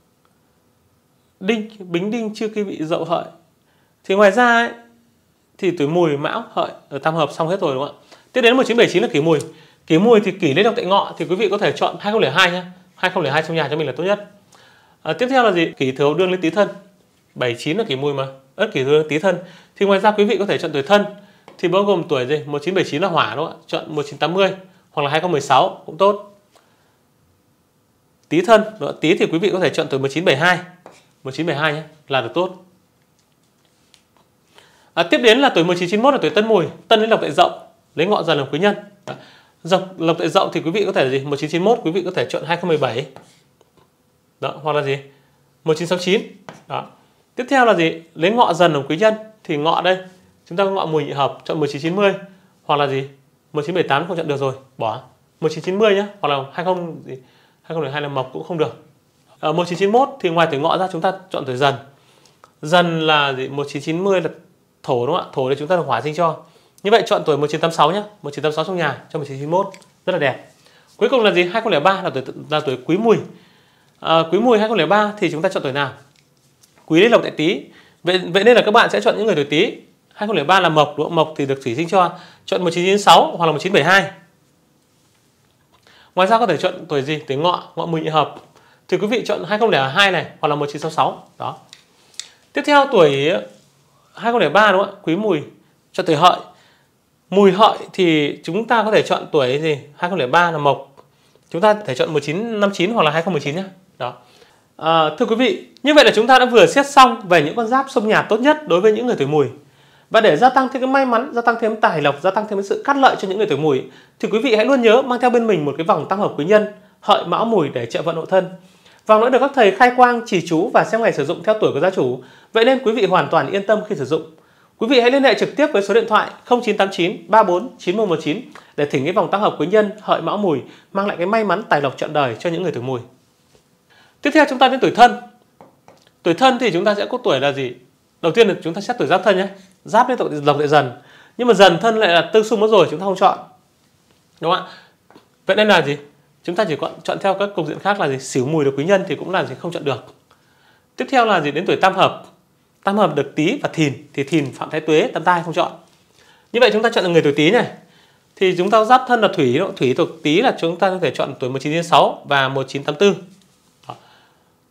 Bính Đinh Chư Kê Vị Dậu Hợi. Thì ngoài ra ấy, thì tuổi Mùi Mão Hợi ở tam hợp xong hết rồi đúng không ạ? Tiếp đến 1979 là Kỷ Mùi. Kỷ Mùi thì kỷ lấy lộc tại Ngọ thì quý vị có thể chọn 2002 nhé. 2002 trong nhà cho mình là tốt nhất. Tiếp theo là Kỷ Thửu Đương lấy Tý Thân. 79 là Kỷ Mùi mà. Kỷ Thửu Tý Thân. Thì ngoài ra quý vị có thể chọn tuổi Thân. Thì bao gồm tuổi 1979 là Hỏa đúng không ạ? Chọn 1980 hoặc là 2016 cũng tốt. Tý Thân, Tý thì quý vị có thể chọn tuổi 1972. 1972 nhé, là được tốt. Tiếp đến là tuổi 1991 là tuổi Tân Mùi. Tân lấy lộc tại Dậu, lấy Ngọ Dần làm quý nhân. Lộc tại Dậu thì quý vị có thể là 1991 quý vị có thể chọn 2017. Đó, hoặc là 1969. Đó. Tiếp theo là lấy Ngọ Dần làm quý nhân thì Ngọ đây chúng ta có Ngọ Mùi nhị hợp chọn 1990 hoặc là 1978 không chọn được rồi, bỏ. 1990 nhé, hoặc là 2002 là Mộc cũng không được. Ở 1991 thì ngoài tuổi Ngọ ra chúng ta chọn tuổi Dần. Dần là 1990 là Thổ đúng không ạ? Thổ thì chúng ta là Hỏa sinh cho. Như vậy chọn tuổi 1986 nhé, 1986 trong nhà cho 1991 rất là đẹp. Cuối cùng là 2003 là tuổi Quý Mùi. Quý Mùi 2003 thì chúng ta chọn tuổi nào? Quý lấy lộc tại Tý. Vậy nên là các bạn sẽ chọn những người tuổi Tý. 2003 là Mộc, đúng không? Mộc thì được thủy sinh cho, chọn 1996 hoặc là 1972. Ngoài ra có thể chọn tuổi Tuổi Ngọ, Ngọ Mùi nhị hợp. Thì quý vị chọn 2002 này hoặc là 1966. Đó. Tiếp theo tuổi 2003 đúng không ạ? Quý Mùi chọn tuổi Hợi. Mùi Hợi thì chúng ta có thể chọn tuổi 2003 là Mộc. Chúng ta có thể chọn 1959 hoặc là 2019 nhé. Đó. Thưa quý vị, như vậy là chúng ta đã vừa xét xong về những con giáp xông nhà tốt nhất đối với những người tuổi Mùi. Và để gia tăng thêm cái may mắn, gia tăng thêm tài lộc, gia tăng thêm cái sự cát lợi cho những người tuổi Mùi thì quý vị hãy luôn nhớ mang theo bên mình một cái vòng tam hợp quý nhân Hợi Mão Mùi để trợ vận hộ thân. Vòng đã được các thầy khai quang, chỉ chú và xem ngày sử dụng theo tuổi của gia chủ. Vậy nên quý vị hoàn toàn yên tâm khi sử dụng. Quý vị hãy liên hệ trực tiếp với số điện thoại 0989 34 9119 để thỉnh cái vòng tam hợp quý nhân Hợi Mão Mùi mang lại cái may mắn tài lộc trọn đời cho những người tuổi Mùi. Tiếp theo chúng ta đến tuổi Thân. Tuổi Thân thì chúng ta sẽ có tuổi là Đầu tiên là chúng ta xét tuổi Giáp Thân nhé. Giáp lên tuổi lộc tại Dần. Nhưng mà Dần Thân lại là tương xung mất rồi, chúng ta không chọn. Đúng không ạ? Vậy nên là chúng ta chỉ chọn theo các cục diện khác là Sửu Mùi được quý nhân thì cũng là không chọn được. Tiếp theo là đến tuổi Tam hợp. Tam hợp được Tý và Thìn thì Thìn Phạm Thái Tuế Tam Tai không chọn. Như vậy chúng ta chọn là người tuổi Tý này. Thì chúng ta Giáp Thân là Thủy, Thủy thuộc Tý là chúng ta có thể chọn tuổi 1996 và 1984. Đó.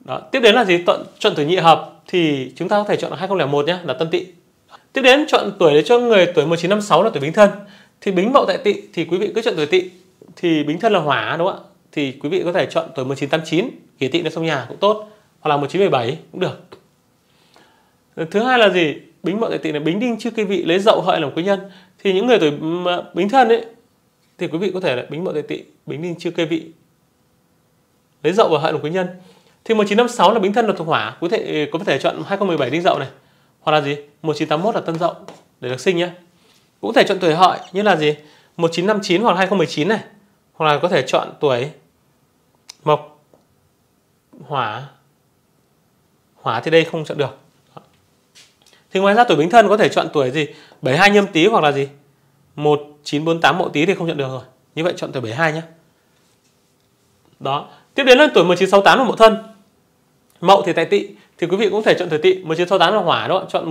Đó. Tiếp đến là gì? Chọn tuổi nhị hợp thì chúng ta có thể chọn 2001 nhé, là Tân Tỵ. Tiếp đến chọn tuổi để cho người tuổi 1956 là tuổi Bính Thân. Thì Bính Mậu tại Tỵ thì quý vị cứ chọn tuổi Tỵ. Thì Bính Thân là Hỏa đúng không ạ? Thì quý vị có thể chọn tuổi 1989, Kỷ Tỵ đến sông nhà cũng tốt, hoặc là 1917 cũng được. Thứ hai là gì? Bính Mậu tại Tỵ là Bính Đinh Chư Cây Vị lấy Dậu Hợi làm quý nhân. Thì những người tuổi Bính Thân ấy thì quý vị có thể là Bính Mậu tại Tỵ, Bính Đinh Chư Cây Vị lấy Dậu và Hợi làm quý nhân. Thì 1956 là Bính Thân là thuộc Hỏa, quý vị có thể chọn 2017 Đinh Dậu này, hoặc là gì? 1981 là Tân Dậu để được sinh nhé. Cũng có thể chọn tuổi Hợi như là gì? 1959 hoặc 2019 này, hoặc là có thể chọn tuổi Mộc, Hỏa. Hỏa thì đây không chọn được. Thì ngoài ra tuổi Bính Thân có thể chọn tuổi gì? 72 Nhâm Tý hoặc là gì? 1948 Mậu Tý thì không chọn được rồi. Như vậy chọn tuổi 72 nhé. Đó. Tiếp đến là tuổi 1968 là Mậu Thân. Mậu thì tại Tỵ thì quý vị cũng có thể chọn tuổi Tỵ. 1968 là Hỏa đó, chọn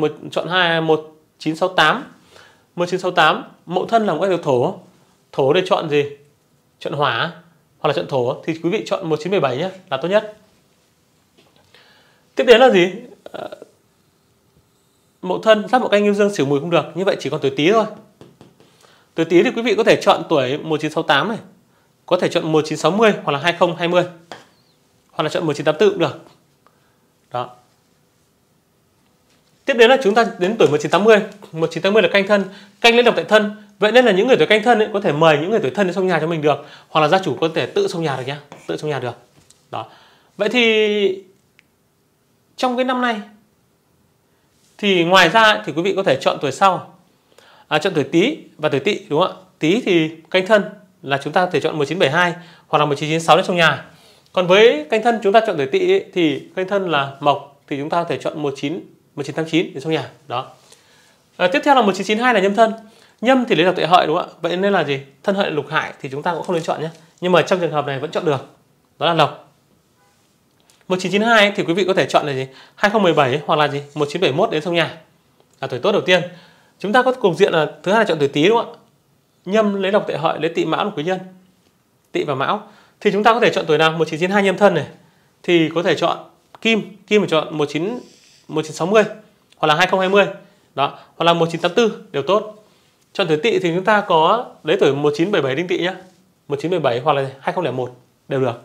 1968. 1968 Mậu Thân là một cái Thổ. Thổ để chọn gì? Chọn Hỏa hoặc là chọn Thổ thì quý vị chọn 1917 nhé, là tốt nhất. Tiếp đến là gì? Mậu Thân, Giáp Mậu Canh Yêu Dương Sửu Mùi không được, như vậy chỉ còn tuổi Tý thôi. Tuổi Tý thì quý vị có thể chọn tuổi 1968 này, có thể chọn 1960 hoặc là 2020, hoặc là chọn 1984 cũng được. Đó. Tiếp đến là chúng ta đến tuổi 1980. 1980 là Canh Thân, Canh lấy độc tại Thân. Vậy nên là những người tuổi Canh Thân ấy, có thể mời những người tuổi Thân đến xông nhà cho mình được, hoặc là gia chủ có thể tự xông nhà được nhé, tự xông nhà được. Đó. Vậy thì trong cái năm nay thì ngoài ra thì quý vị có thể chọn tuổi sau, chọn tuổi Tý và tuổi Tỵ đúng không ạ? Tý thì Canh Thân là chúng ta có thể chọn 1972 hoặc là 1996 đến trong nhà. Còn với Canh Thân chúng ta chọn tuổi Tỵ ấy, thì Canh Thân là Mộc thì chúng ta có thể chọn 1989 đến trong nhà. Đó. Tiếp theo là 1992 là Nhâm Thân. Nhâm thì lấy độc tại Hợi đúng không ạ? Vậy nên là gì? Thân Hợi lục hại thì chúng ta cũng không nên chọn nhé. Nhưng mà trong trường hợp này vẫn chọn được. Đó là Lộc. 1992 thì quý vị có thể chọn là gì? 2017 hoặc là gì? 1971 đến trong nhà. Là tuổi tốt đầu tiên. Chúng ta có cục diện là thứ hai là chọn tuổi Tý đúng không ạ? Nhâm lấy độc tại Hợi, lấy Tỵ Mão làm quý nhân. Tỵ và Mão. Thì chúng ta có thể chọn tuổi nào? 1992 Nhâm Thân này. Thì có thể chọn Kim, Kim phải chọn 1960 hoặc là 2020. Đó, hoặc là 1984 đều tốt. Chọn tuổi Tỵ thì chúng ta có lấy tuổi 1977 Đinh Tỵ nhé. 1977 hoặc là 2001 đều được.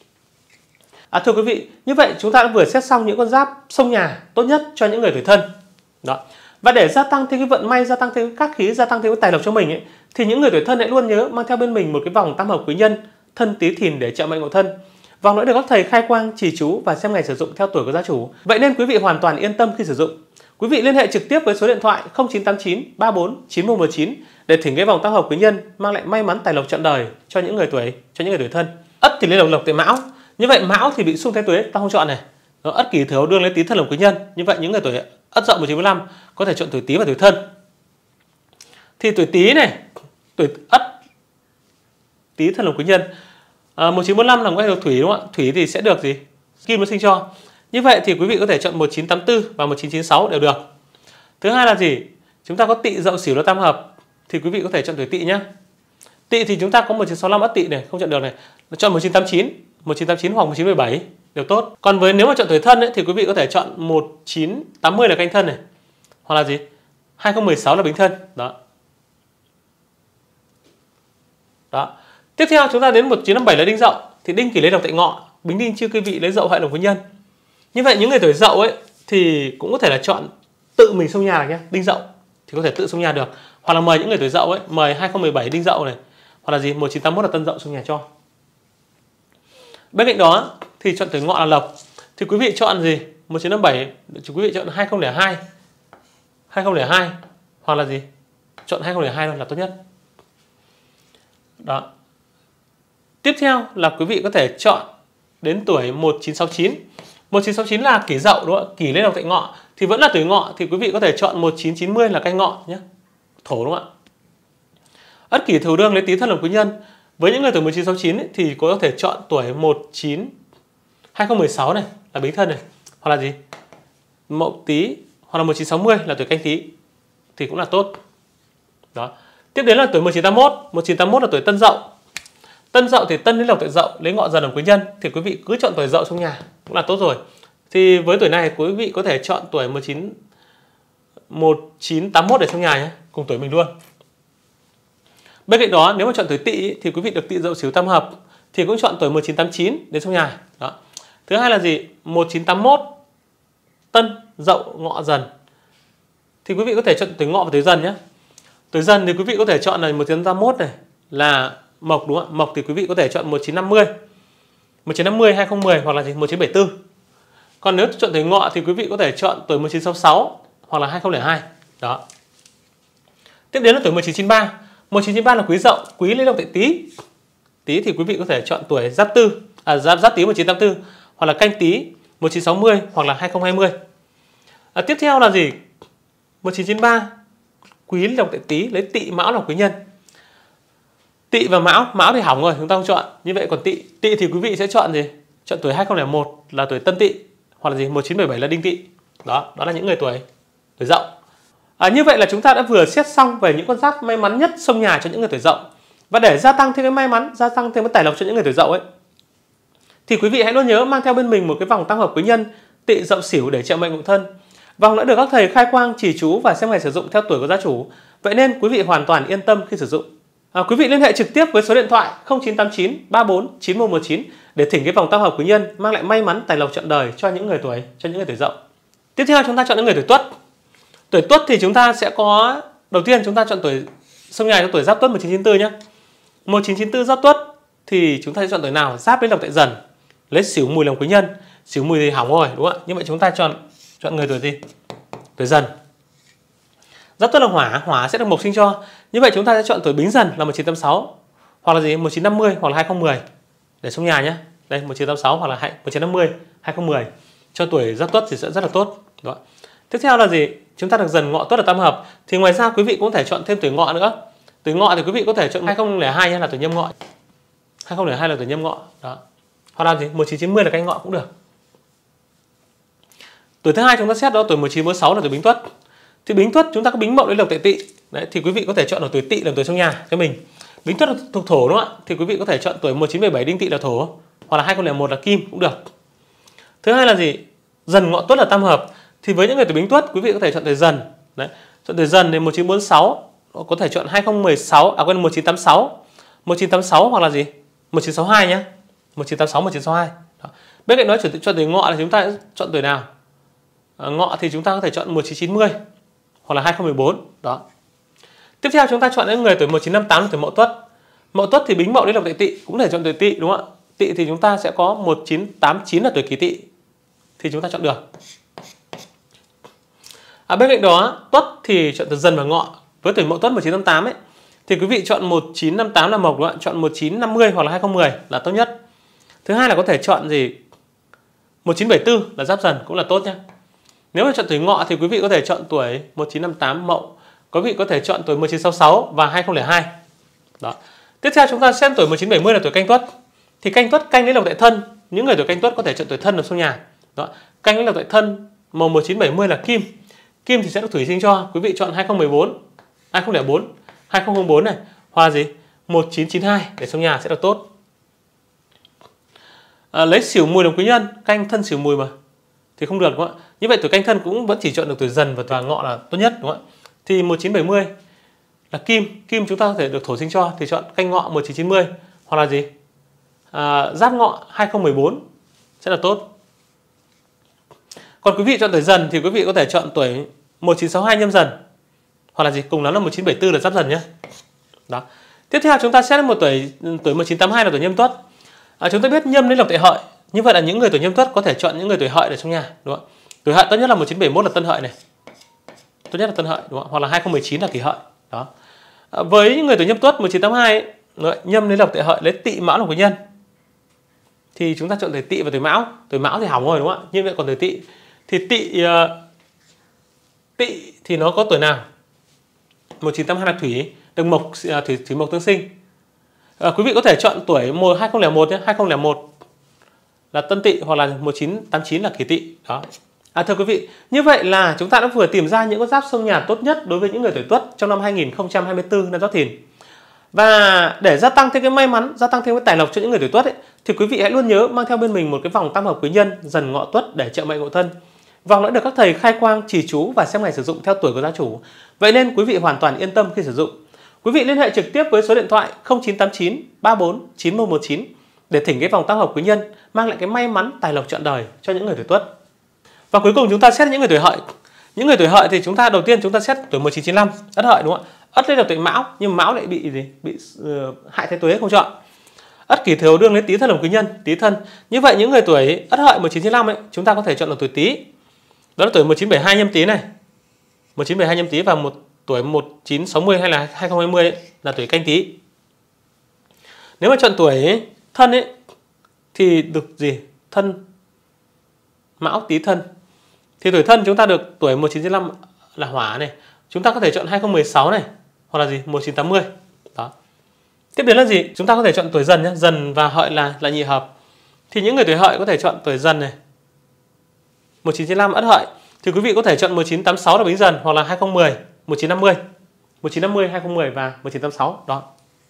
Thưa quý vị, như vậy chúng ta đã vừa xét xong những con giáp xông nhà tốt nhất cho những người tuổi Thân. Đó. Và để gia tăng thêm cái vận may, gia tăng thêm các khí, gia tăng thêm cái tài lộc cho mình ấy, thì những người tuổi Thân hãy luôn nhớ mang theo bên mình một cái vòng tam hợp quý nhân Thân Tý Thìn để trợ mệnh ngộ Thân. Vòng đã được các thầy khai quang, trì chú và xem ngày sử dụng theo tuổi của gia chủ. Vậy nên quý vị hoàn toàn yên tâm khi sử dụng. Quý vị liên hệ trực tiếp với số điện thoại 0989 34 9119 để thỉnh cái vòng tam hợp quý nhân mang lại may mắn tài lộc trọn đời cho những người tuổi Thân. Ất thì lấy lộc tại Mão. Như vậy Mão thì bị xung thái tuế ta không chọn này. Ất Kỷ Thổ đương lấy Tý Thân làm quý nhân. Như vậy những người tuổi Ất Dậu 1945 có thể chọn tuổi Tý và tuổi Thân. Thì tuổi Tý này, tuổi Ất Tý Thân làm quý nhân. 1945 là một cái Thủy đúng không ạ? Thủy thì sẽ được gì? Kim nó sinh cho. Như vậy thì quý vị có thể chọn 1984 và 1996 đều được. Thứ hai là gì? Chúng ta có Tỵ Dậu Sửu là tam hợp thì quý vị có thể chọn tuổi Tỵ nhé. Tỵ thì chúng ta có 1965 Ất Tỵ này, không chọn được này. Chọn 1989 hoặc 1917 đều tốt. Còn nếu mà chọn tuổi Thân ấy, thì quý vị có thể chọn 1980 là Canh Thân này, hoặc là gì? 2016 là Bính Thân. Đó. Đó. Tiếp theo chúng ta đến 1957 là Đinh Dậu thì Đinh Kỷ lấy độc tại Ngọ, Bính Đinh Chư Cây Vị lấy Dậu Hợi làm quý nhân. Như vậy những người tuổi Dậu ấy thì cũng có thể là chọn tự mình xông nhà nhé. Đinh Dậu thì có thể tự xông nhà được, hoặc là mời những người tuổi Dậu ấy, mời 2017 Đinh Dậu này, hoặc là gì? 1981 là Tân Dậu xông nhà cho. Bên cạnh đó thì chọn tuổi Ngọ là Lộc thì quý vị chọn gì? 1957 quý vị chọn 2002 hoặc là gì? Chọn 2002 luôn là tốt nhất. Đó. Tiếp theo là quý vị có thể chọn đến tuổi 1969. 1969 là Kỷ Dậu đúng không ạ? Kỷ lấy độc tại Ngọ thì vẫn là tuổi Ngọ thì quý vị có thể chọn 1990 là Canh Ngọ nhé. Thổ đúng không ạ? Ất Kỷ Thổ đương lấy Tý Thân làm quý nhân. Với những người tuổi 1969 ấy, thì có thể chọn tuổi 2016 này là Bính Thân này, hoặc là gì? Mậu Tý, hoặc là 1960 là tuổi Canh Tý thì cũng là tốt. Đó. Tiếp đến là tuổi 1981. 1981 là tuổi Tân Dậu. Tân Dậu thì Tân lấy lộc tại Dậu, lấy Ngọ Dần làm quý nhân thì quý vị cứ chọn tuổi Dậu trong nhà cũng là tốt rồi. Thì với tuổi này quý vị có thể chọn tuổi 1981 để trong nhà nhé, cùng tuổi mình luôn. Bên cạnh đó nếu mà chọn tuổi Tỵ thì quý vị được Tỵ Dậu Sửu tam hợp thì cũng chọn tuổi 1989 đến trong nhà. Đó. Thứ hai là gì? 1981 Tân Dậu Ngọ Dần. Thì quý vị có thể chọn tuổi Ngọ và tuổi Dần nhé. Tuổi Dần thì quý vị có thể chọn là 1981 này là Mộc đúng không ạ? Mộc thì quý vị có thể chọn 1950. 1950, 2010 hoặc là gì? 1974. Còn nếu chọn tuổi Ngọ thì quý vị có thể chọn tuổi 1966 hoặc là 2002. Đó. Tiếp đến là tuổi 1993. 1993 là Quý Dậu, Quý lấy lộc tại Tý. Tý thì quý vị có thể chọn tuổi Giáp Tý 1984 hoặc là Canh Tý 1960 hoặc là 2020. Tiếp theo là gì? 1993 Quý lấy lộc tại Tý, lấy Tỵ Mão làm quý nhân. Tỵ và Mão thì hỏng rồi, chúng ta không chọn. Như vậy còn Tỵ thì quý vị sẽ chọn gì? Chọn tuổi 2001 là tuổi Tân Tỵ hoặc là gì? 1977 là Đinh Tỵ. Đó là những người tuổi Dậu. Như vậy là chúng ta đã vừa xét xong về những con giáp may mắn nhất xông nhà cho những người tuổi Dậu. Và để gia tăng thêm cái may mắn, gia tăng thêm cái tài lộc cho những người tuổi Dậu ấy, thì quý vị hãy luôn nhớ mang theo bên mình một cái vòng tam hợp quý nhân Tỵ Dậu Sửu để trợ mệnh ngũ thân. Vòng đã được các thầy khai quang chỉ chú và xem ngày sử dụng theo tuổi của gia chủ. Vậy nên quý vị hoàn toàn yên tâm khi sử dụng. Quý vị liên hệ trực tiếp với số điện thoại 0989 34 9119 để thỉnh cái vòng tam hợp quý nhân mang lại may mắn tài lộc trọn đời cho những người tuổi Dậu. Tiếp theo chúng ta chọn những người tuổi Tuất. Tuổi Tuất thì chúng ta sẽ có, đầu tiên chúng ta chọn tuổi xông nhà cho tuổi Giáp Tuất 1994 nhé. 1994 Giáp Tuất thì chúng ta sẽ chọn tuổi nào? Giáp lấy lộc tại Dần, lấy Sửu Mùi làm quý nhân. Sửu Mùi thì hỏng rồi đúng không ạ? Như vậy chúng ta chọn người tuổi gì? Tuổi Dần. Giáp Tuất là hỏa sẽ được mộc sinh cho. Như vậy chúng ta sẽ chọn tuổi Bính Dần là 1986 hoặc là gì? 1950 hoặc là 2010 để xông nhà nhé. Đây 1986 hoặc là 1950, 2010 cho tuổi Giáp Tuất thì sẽ rất là tốt. Đó. Tiếp theo là gì? Chúng ta được Dần Ngọ Tuất là tam hợp. Thì ngoài ra quý vị cũng có thể chọn thêm tuổi Ngọ nữa. Tuổi Ngọ thì quý vị có thể chọn 2002 nhé, là tuổi Nhâm Ngọ. 2002 là tuổi Nhâm Ngọ. Đó. Hoặc là gì? 1990 là Canh Ngọ cũng được. Tuổi thứ hai chúng ta xét đó tuổi 1946 là tuổi Bính Tuất. Thì Bính Tuất chúng ta có Bính Mậu lấy lộc tại Tỵ. Đấy, thì quý vị có thể chọn ở tuổi Tỵ làm tuổi trong nhà cho mình. Bính Tuất thuộc thổ đúng không ạ? Thì quý vị có thể chọn tuổi 1977 Đinh Tỵ là thổ hoặc là 2001 là Kim cũng được. Thứ hai là gì? Dần Ngọ Tuất là tam hợp. Thì với những người tuổi Bính Tuất quý vị có thể chọn tuổi Dần. Đấy, chọn tuổi Dần thì 1946, có thể chọn 1986 hoặc là gì? 1962 nhé. 1986 1962. Đó. Bên cạnh đó chọn tuổi Ngọ là chúng ta chọn tuổi nào? Ngọ thì chúng ta có thể chọn 1990 hoặc là 2014. Đó. Tiếp theo chúng ta chọn những người tuổi 1958 là tuổi Mậu Tuất. Mậu Tuất thì Bính Mậu lấy lộc tại Tỵ, cũng thể chọn tuổi Tỵ đúng không ạ? Tỵ thì chúng ta sẽ có 1989 là tuổi Kỷ Tỵ thì chúng ta chọn được. Bên cạnh đó Tuất thì chọn từ Dần và Ngọ. Với tuổi Mậu Tuất 1958 ấy thì quý vị chọn 1958 là mộc đúng không ạ? Chọn 1950 hoặc là 2010 là tốt nhất. Thứ hai là có thể chọn gì? 1974 là Giáp Dần cũng là tốt nhé. Nếu mà chọn tuổi Ngọ thì quý vị có thể chọn tuổi 1958 Mậu. Quý vị có thể chọn tuổi 1966 và 2002. Đó. Tiếp theo chúng ta xem tuổi 1970 là tuổi Canh Tuất. Thì Canh Tuất canh lấy lộc tại Thân. Những người tuổi Canh Tuất có thể chọn tuổi Thân ở trong nhà. Đó. Canh lấy lộc tại Thân, màu 1970 là Kim. Kim thì sẽ được thủy sinh cho. Quý vị chọn 2004 này, hoặc là gì? 1992 để trong nhà sẽ được tốt. Lấy Sửu Mùi làm quý nhân, canh Thân Sửu Mùi mà thì không được đúng không ạ? Như vậy tuổi Canh Thân cũng vẫn chỉ chọn được tuổi Dần và tuổi Ngọ là tốt nhất đúng không ạ? Thì 1970 là Kim, Kim chúng ta có thể được thổ sinh cho thì chọn Canh Ngọ 1990 hoặc là gì? Giáp Ngọ 2014 sẽ là tốt. Còn quý vị chọn tuổi Dần thì quý vị có thể chọn tuổi 1962 Nhâm Dần hoặc là gì? Cùng lắm là 1974 là Giáp Dần nhé. Đó. Tiếp theo chúng ta xét đến một tuổi 1982 là tuổi Nhâm Tuất. Chúng ta biết Nhâm lấy lộc tại Hợi. Như vậy là những người tuổi Nhâm Tuất có thể chọn những người tuổi Hợi ở trong nhà đúng không? Tuổi Hợi tốt nhất là 1971 là Tân Hợi này. Tốt nhất là Tân Hợi đúng không? Hoặc là 2019 là Kỷ Hợi. Đó. Với những người tuổi Nhâm Tuất 1982 ấy, Nhâm lấy lộc tại Hợi, lấy Tỵ Mão làm quý nhân. Thì chúng ta chọn tuổi Tỵ và tuổi Mão. Tuổi Mão thì hỏng rồi đúng không ạ? Như vậy còn tuổi Tỵ thì Tỵ thì nó có tuổi nào? 1982 là Thủy, được mộc thủy mộc tương sinh. Quý vị có thể chọn tuổi 2001 nhé, 2001 là Tân Tỵ hoặc là 1989 là Kỷ Tỵ. Đó. Thưa quý vị, như vậy là chúng ta đã vừa tìm ra những con giáp xông nhà tốt nhất đối với những người tuổi Tuất trong năm 2024 năm Giáp Thìn. Và để gia tăng thêm cái may mắn, gia tăng thêm cái tài lộc cho những người tuổi Tuất ấy, thì quý vị hãy luôn nhớ mang theo bên mình một cái vòng tam hợp quý nhân Dần Ngọ Tuất để trợ mệnh ngộ thân. Vòng đã được các thầy khai quang, trì chú và xem ngày sử dụng theo tuổi của gia chủ. Vậy nên quý vị hoàn toàn yên tâm khi sử dụng. Quý vị liên hệ trực tiếp với số điện thoại 0989 34 9119 để thỉnh cái vòng tam hợp quý nhân mang lại cái may mắn tài lộc trọn đời cho những người tuổi Tuất. Và cuối cùng chúng ta xét những người tuổi Hợi. Những người tuổi Hợi thì đầu tiên chúng ta xét tuổi 1995, Ất Hợi đúng không ạ? Ất lấy được tuổi Mão nhưng Mão lại bị gì? Bị hại thái tuế không chọn. Ất Kỷ Thổ đương lấy Tý Thân làm quý nhân, Tý Thân. Như vậy những người tuổi Ất Hợi 1995 ấy, chúng ta có thể chọn là tuổi Tý. Đó là tuổi 1972 nhâm Tý này. 1972 nhâm Tý và một tuổi 1960 hay là 2020 ấy, là tuổi Canh Tý. Nếu mà chọn tuổi Thân ấy thì được gì? Thân Mão Tý Thân. Thì tuổi Thân chúng ta được tuổi 1995 là Hỏa này. Chúng ta có thể chọn 2016 này hoặc là gì? 1980. Đó. Tiếp đến là gì? Chúng ta có thể chọn tuổi Dần nhé. Dần và Hợi là nhị hợp. Thì những người tuổi Hợi có thể chọn tuổi Dần này. 1995 Ất Hợi. Thì quý vị có thể chọn 1986 là Bính Dần hoặc là 2010, 1950. 1950, 2010 và 1986. Đó.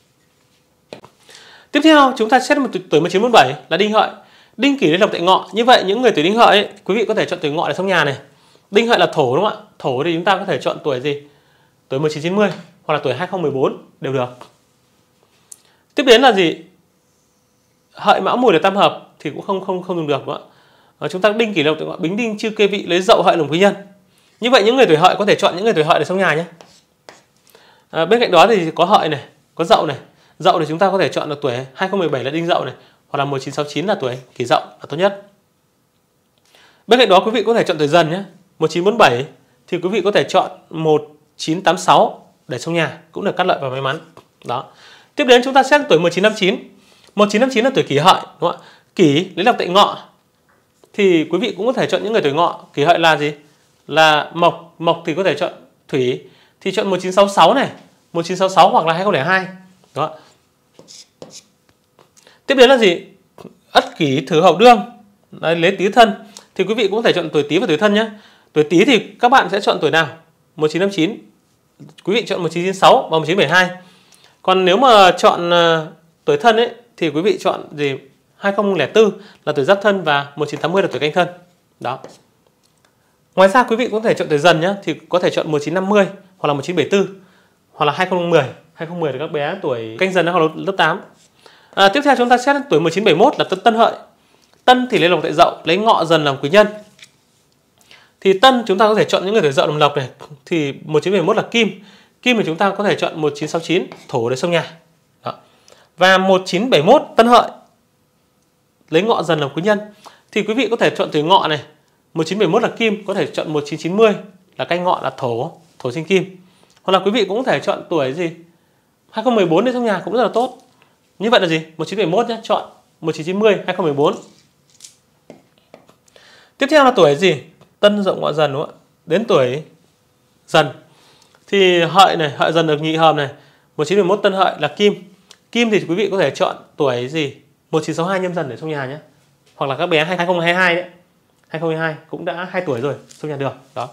Tiếp theo chúng ta xét một tuổi 1947 là Đinh Hợi. Đinh Kỷ lấy lộc tại Ngọ. Như vậy những người tuổi Đinh Hợi ấy, quý vị có thể chọn tuổi Ngọ để sống nhà này. Đinh Hợi là Thổ đúng không ạ? Thổ thì chúng ta có thể chọn tuổi gì? Tuổi 1990 hoặc là tuổi 2014 đều được. Tiếp đến là gì? Hợi Mão Mùi là tam hợp thì cũng không dùng được đúng không ạ? Chúng ta Đinh Kỷ lộc tại Ngọ, Bính Đinh Chư Kê Vị lấy Dậu Hợi làm quý nhân. Như vậy những người tuổi Hợi có thể chọn những người tuổi Hợi để sống nhà nhé. Bên cạnh đó thì có Hợi này, có Dậu này. Dậu thì chúng ta có thể chọn được tuổi 2017 là Đinh Dậu này, hoặc là 1969 là tuổi Kỷ Dậu là tốt nhất. Bên cạnh đó quý vị có thể chọn tuổi Dần nhé. 1947 thì quý vị có thể chọn 1986 để sống nhà, cũng được cát lợi và may mắn. Đó. Tiếp đến chúng ta xét tuổi 1959. 1959 là tuổi Kỷ Hợi đúng không ạ? Kỷ lấy lộc tại Ngọ. Thì quý vị cũng có thể chọn những người tuổi Ngọ. Kỷ Hợi là gì? Là Mộc. Mộc thì có thể chọn Thủy. Thì chọn 1966 này, 1966 hoặc là 2002. Đó. Tiếp đến là gì? Ất Kỷ thử Hậu đương. Đấy, lấy Tý Thân. Thì quý vị cũng có thể chọn tuổi Tý và tuổi Thân nhé. Tuổi Tý thì các bạn sẽ chọn tuổi nào? 1959. Quý vị chọn 1996 và 1972. Còn nếu mà chọn tuổi Thân ấy thì quý vị chọn gì? 2004 là tuổi Giáp Thân và 1980 là tuổi Canh Thân. Đó. Ngoài ra quý vị cũng có thể chọn tuổi Dần nhé, thì có thể chọn 1950 hoặc là 1974 hoặc là 2010. 2010 là các bé tuổi Canh Dần hoặc là lớp 8. Tiếp theo chúng ta xét tuổi 1971 là Tân Hợi. Tân thì lấy lộc tại Dậu, lấy Ngọ Dần làm quý nhân. Thì Tân chúng ta có thể chọn những người tuổi Dậu làm lộc này. Thì 1971 là Kim. Kim thì chúng ta có thể chọn 1969 Thổ để sống nhà. Đó. Và 1971 Tân Hợi lấy Ngọ Dần làm quý nhân. Thì quý vị có thể chọn tuổi Ngọ này. 1971 là Kim, có thể chọn 1990 là Canh Ngọ là Thổ sinh Kim. Hoặc là quý vị cũng có thể chọn tuổi gì? 2014 để sống nhà cũng rất là tốt. Như vậy là gì? 1971 nhé, chọn 1990, 2014. Tiếp theo là tuổi gì? Tân Dậu Ngọ Dần đúng không ạ? Đến tuổi Dần. Thì Hợi này, Hợi Dần được nhị hợp này. 1911 Tân Hợi là Kim. Kim thì quý vị có thể chọn tuổi gì? 1962 nhâm Dần để sống nhà nhé. Hoặc là các bé 2022 đấy. 2022 cũng đã 2 tuổi rồi, sống nhà được. Đó.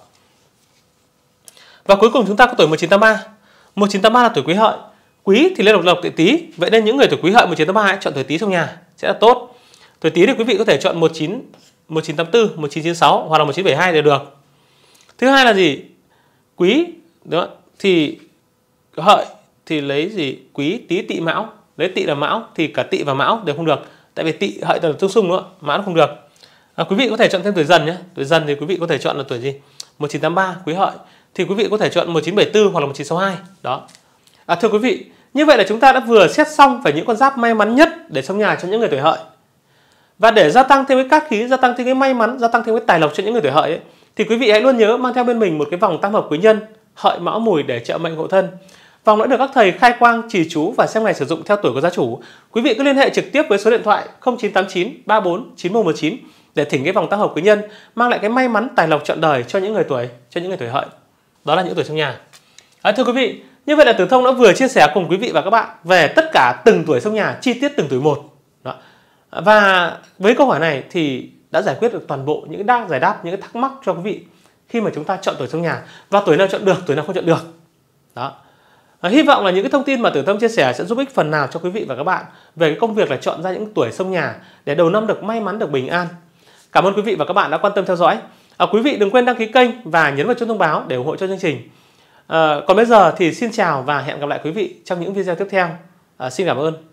Và cuối cùng chúng ta có tuổi 1983. 1983 là tuổi Quý Hợi. Quý thì lên lộc tại Tý. Vậy nên những người tuổi Quý Hợi 1983 chọn tuổi Tý sống nhà sẽ là tốt. Tuổi Tý thì quý vị có thể chọn 1984, 1996 hoặc là 1972 đều được. Thứ hai là gì? Quý đúng không? Thì Hợi thì lấy gì? Quý, Tý, Tỵ, Mão. Lấy Tỵ là Mão thì cả Tỵ và Mão đều không được. Tại vì Tỵ Hợi là tương xung đúng không? Mão không được. Quý vị có thể chọn thêm tuổi Dần nhé. Tuổi Dần thì quý vị có thể chọn là tuổi gì? 1983 Quý Hợi. Thì quý vị có thể chọn 1974 hoặc là 1962. Đó. Thưa quý vị, như vậy là chúng ta đã vừa xét xong về những con giáp may mắn nhất để sống nhà cho những người tuổi Hợi. Và để gia tăng thêm cái cát khí, gia tăng thêm cái may mắn, gia tăng thêm cái tài lộc cho những người tuổi Hợi ấy, thì quý vị hãy luôn nhớ mang theo bên mình một cái vòng tam hợp quý nhân Hợi Mão Mùi để trợ mệnh hộ thân. Vòng đã được các thầy khai quang, trì chú và xem ngày sử dụng theo tuổi của gia chủ. Quý vị cứ liên hệ trực tiếp với số điện thoại 0989 34 9119 để thỉnh cái vòng tam hợp quý nhân mang lại cái may mắn tài lộc trọn đời cho những người tuổi Hợi. Đó là những tuổi trong nhà. Thưa quý vị, như vậy là Tử Thông đã vừa chia sẻ cùng quý vị và các bạn về tất cả từng tuổi trong nhà, chi tiết từng tuổi một. Đó. Và với câu hỏi này thì đã giải quyết được toàn bộ những giải đáp những cái thắc mắc cho quý vị khi mà chúng ta chọn tuổi trong nhà, và tuổi nào chọn được, tuổi nào không chọn được. Đó. Hy vọng là những cái thông tin mà Tử Tâm chia sẻ sẽ giúp ích phần nào cho quý vị và các bạn về cái công việc là chọn ra những tuổi xông nhà để đầu năm được may mắn, được bình an. Cảm ơn quý vị và các bạn đã quan tâm theo dõi. Quý vị đừng quên đăng ký kênh và nhấn vào chuông thông báo để ủng hộ cho chương trình. Còn bây giờ thì xin chào và hẹn gặp lại quý vị trong những video tiếp theo. Xin cảm ơn.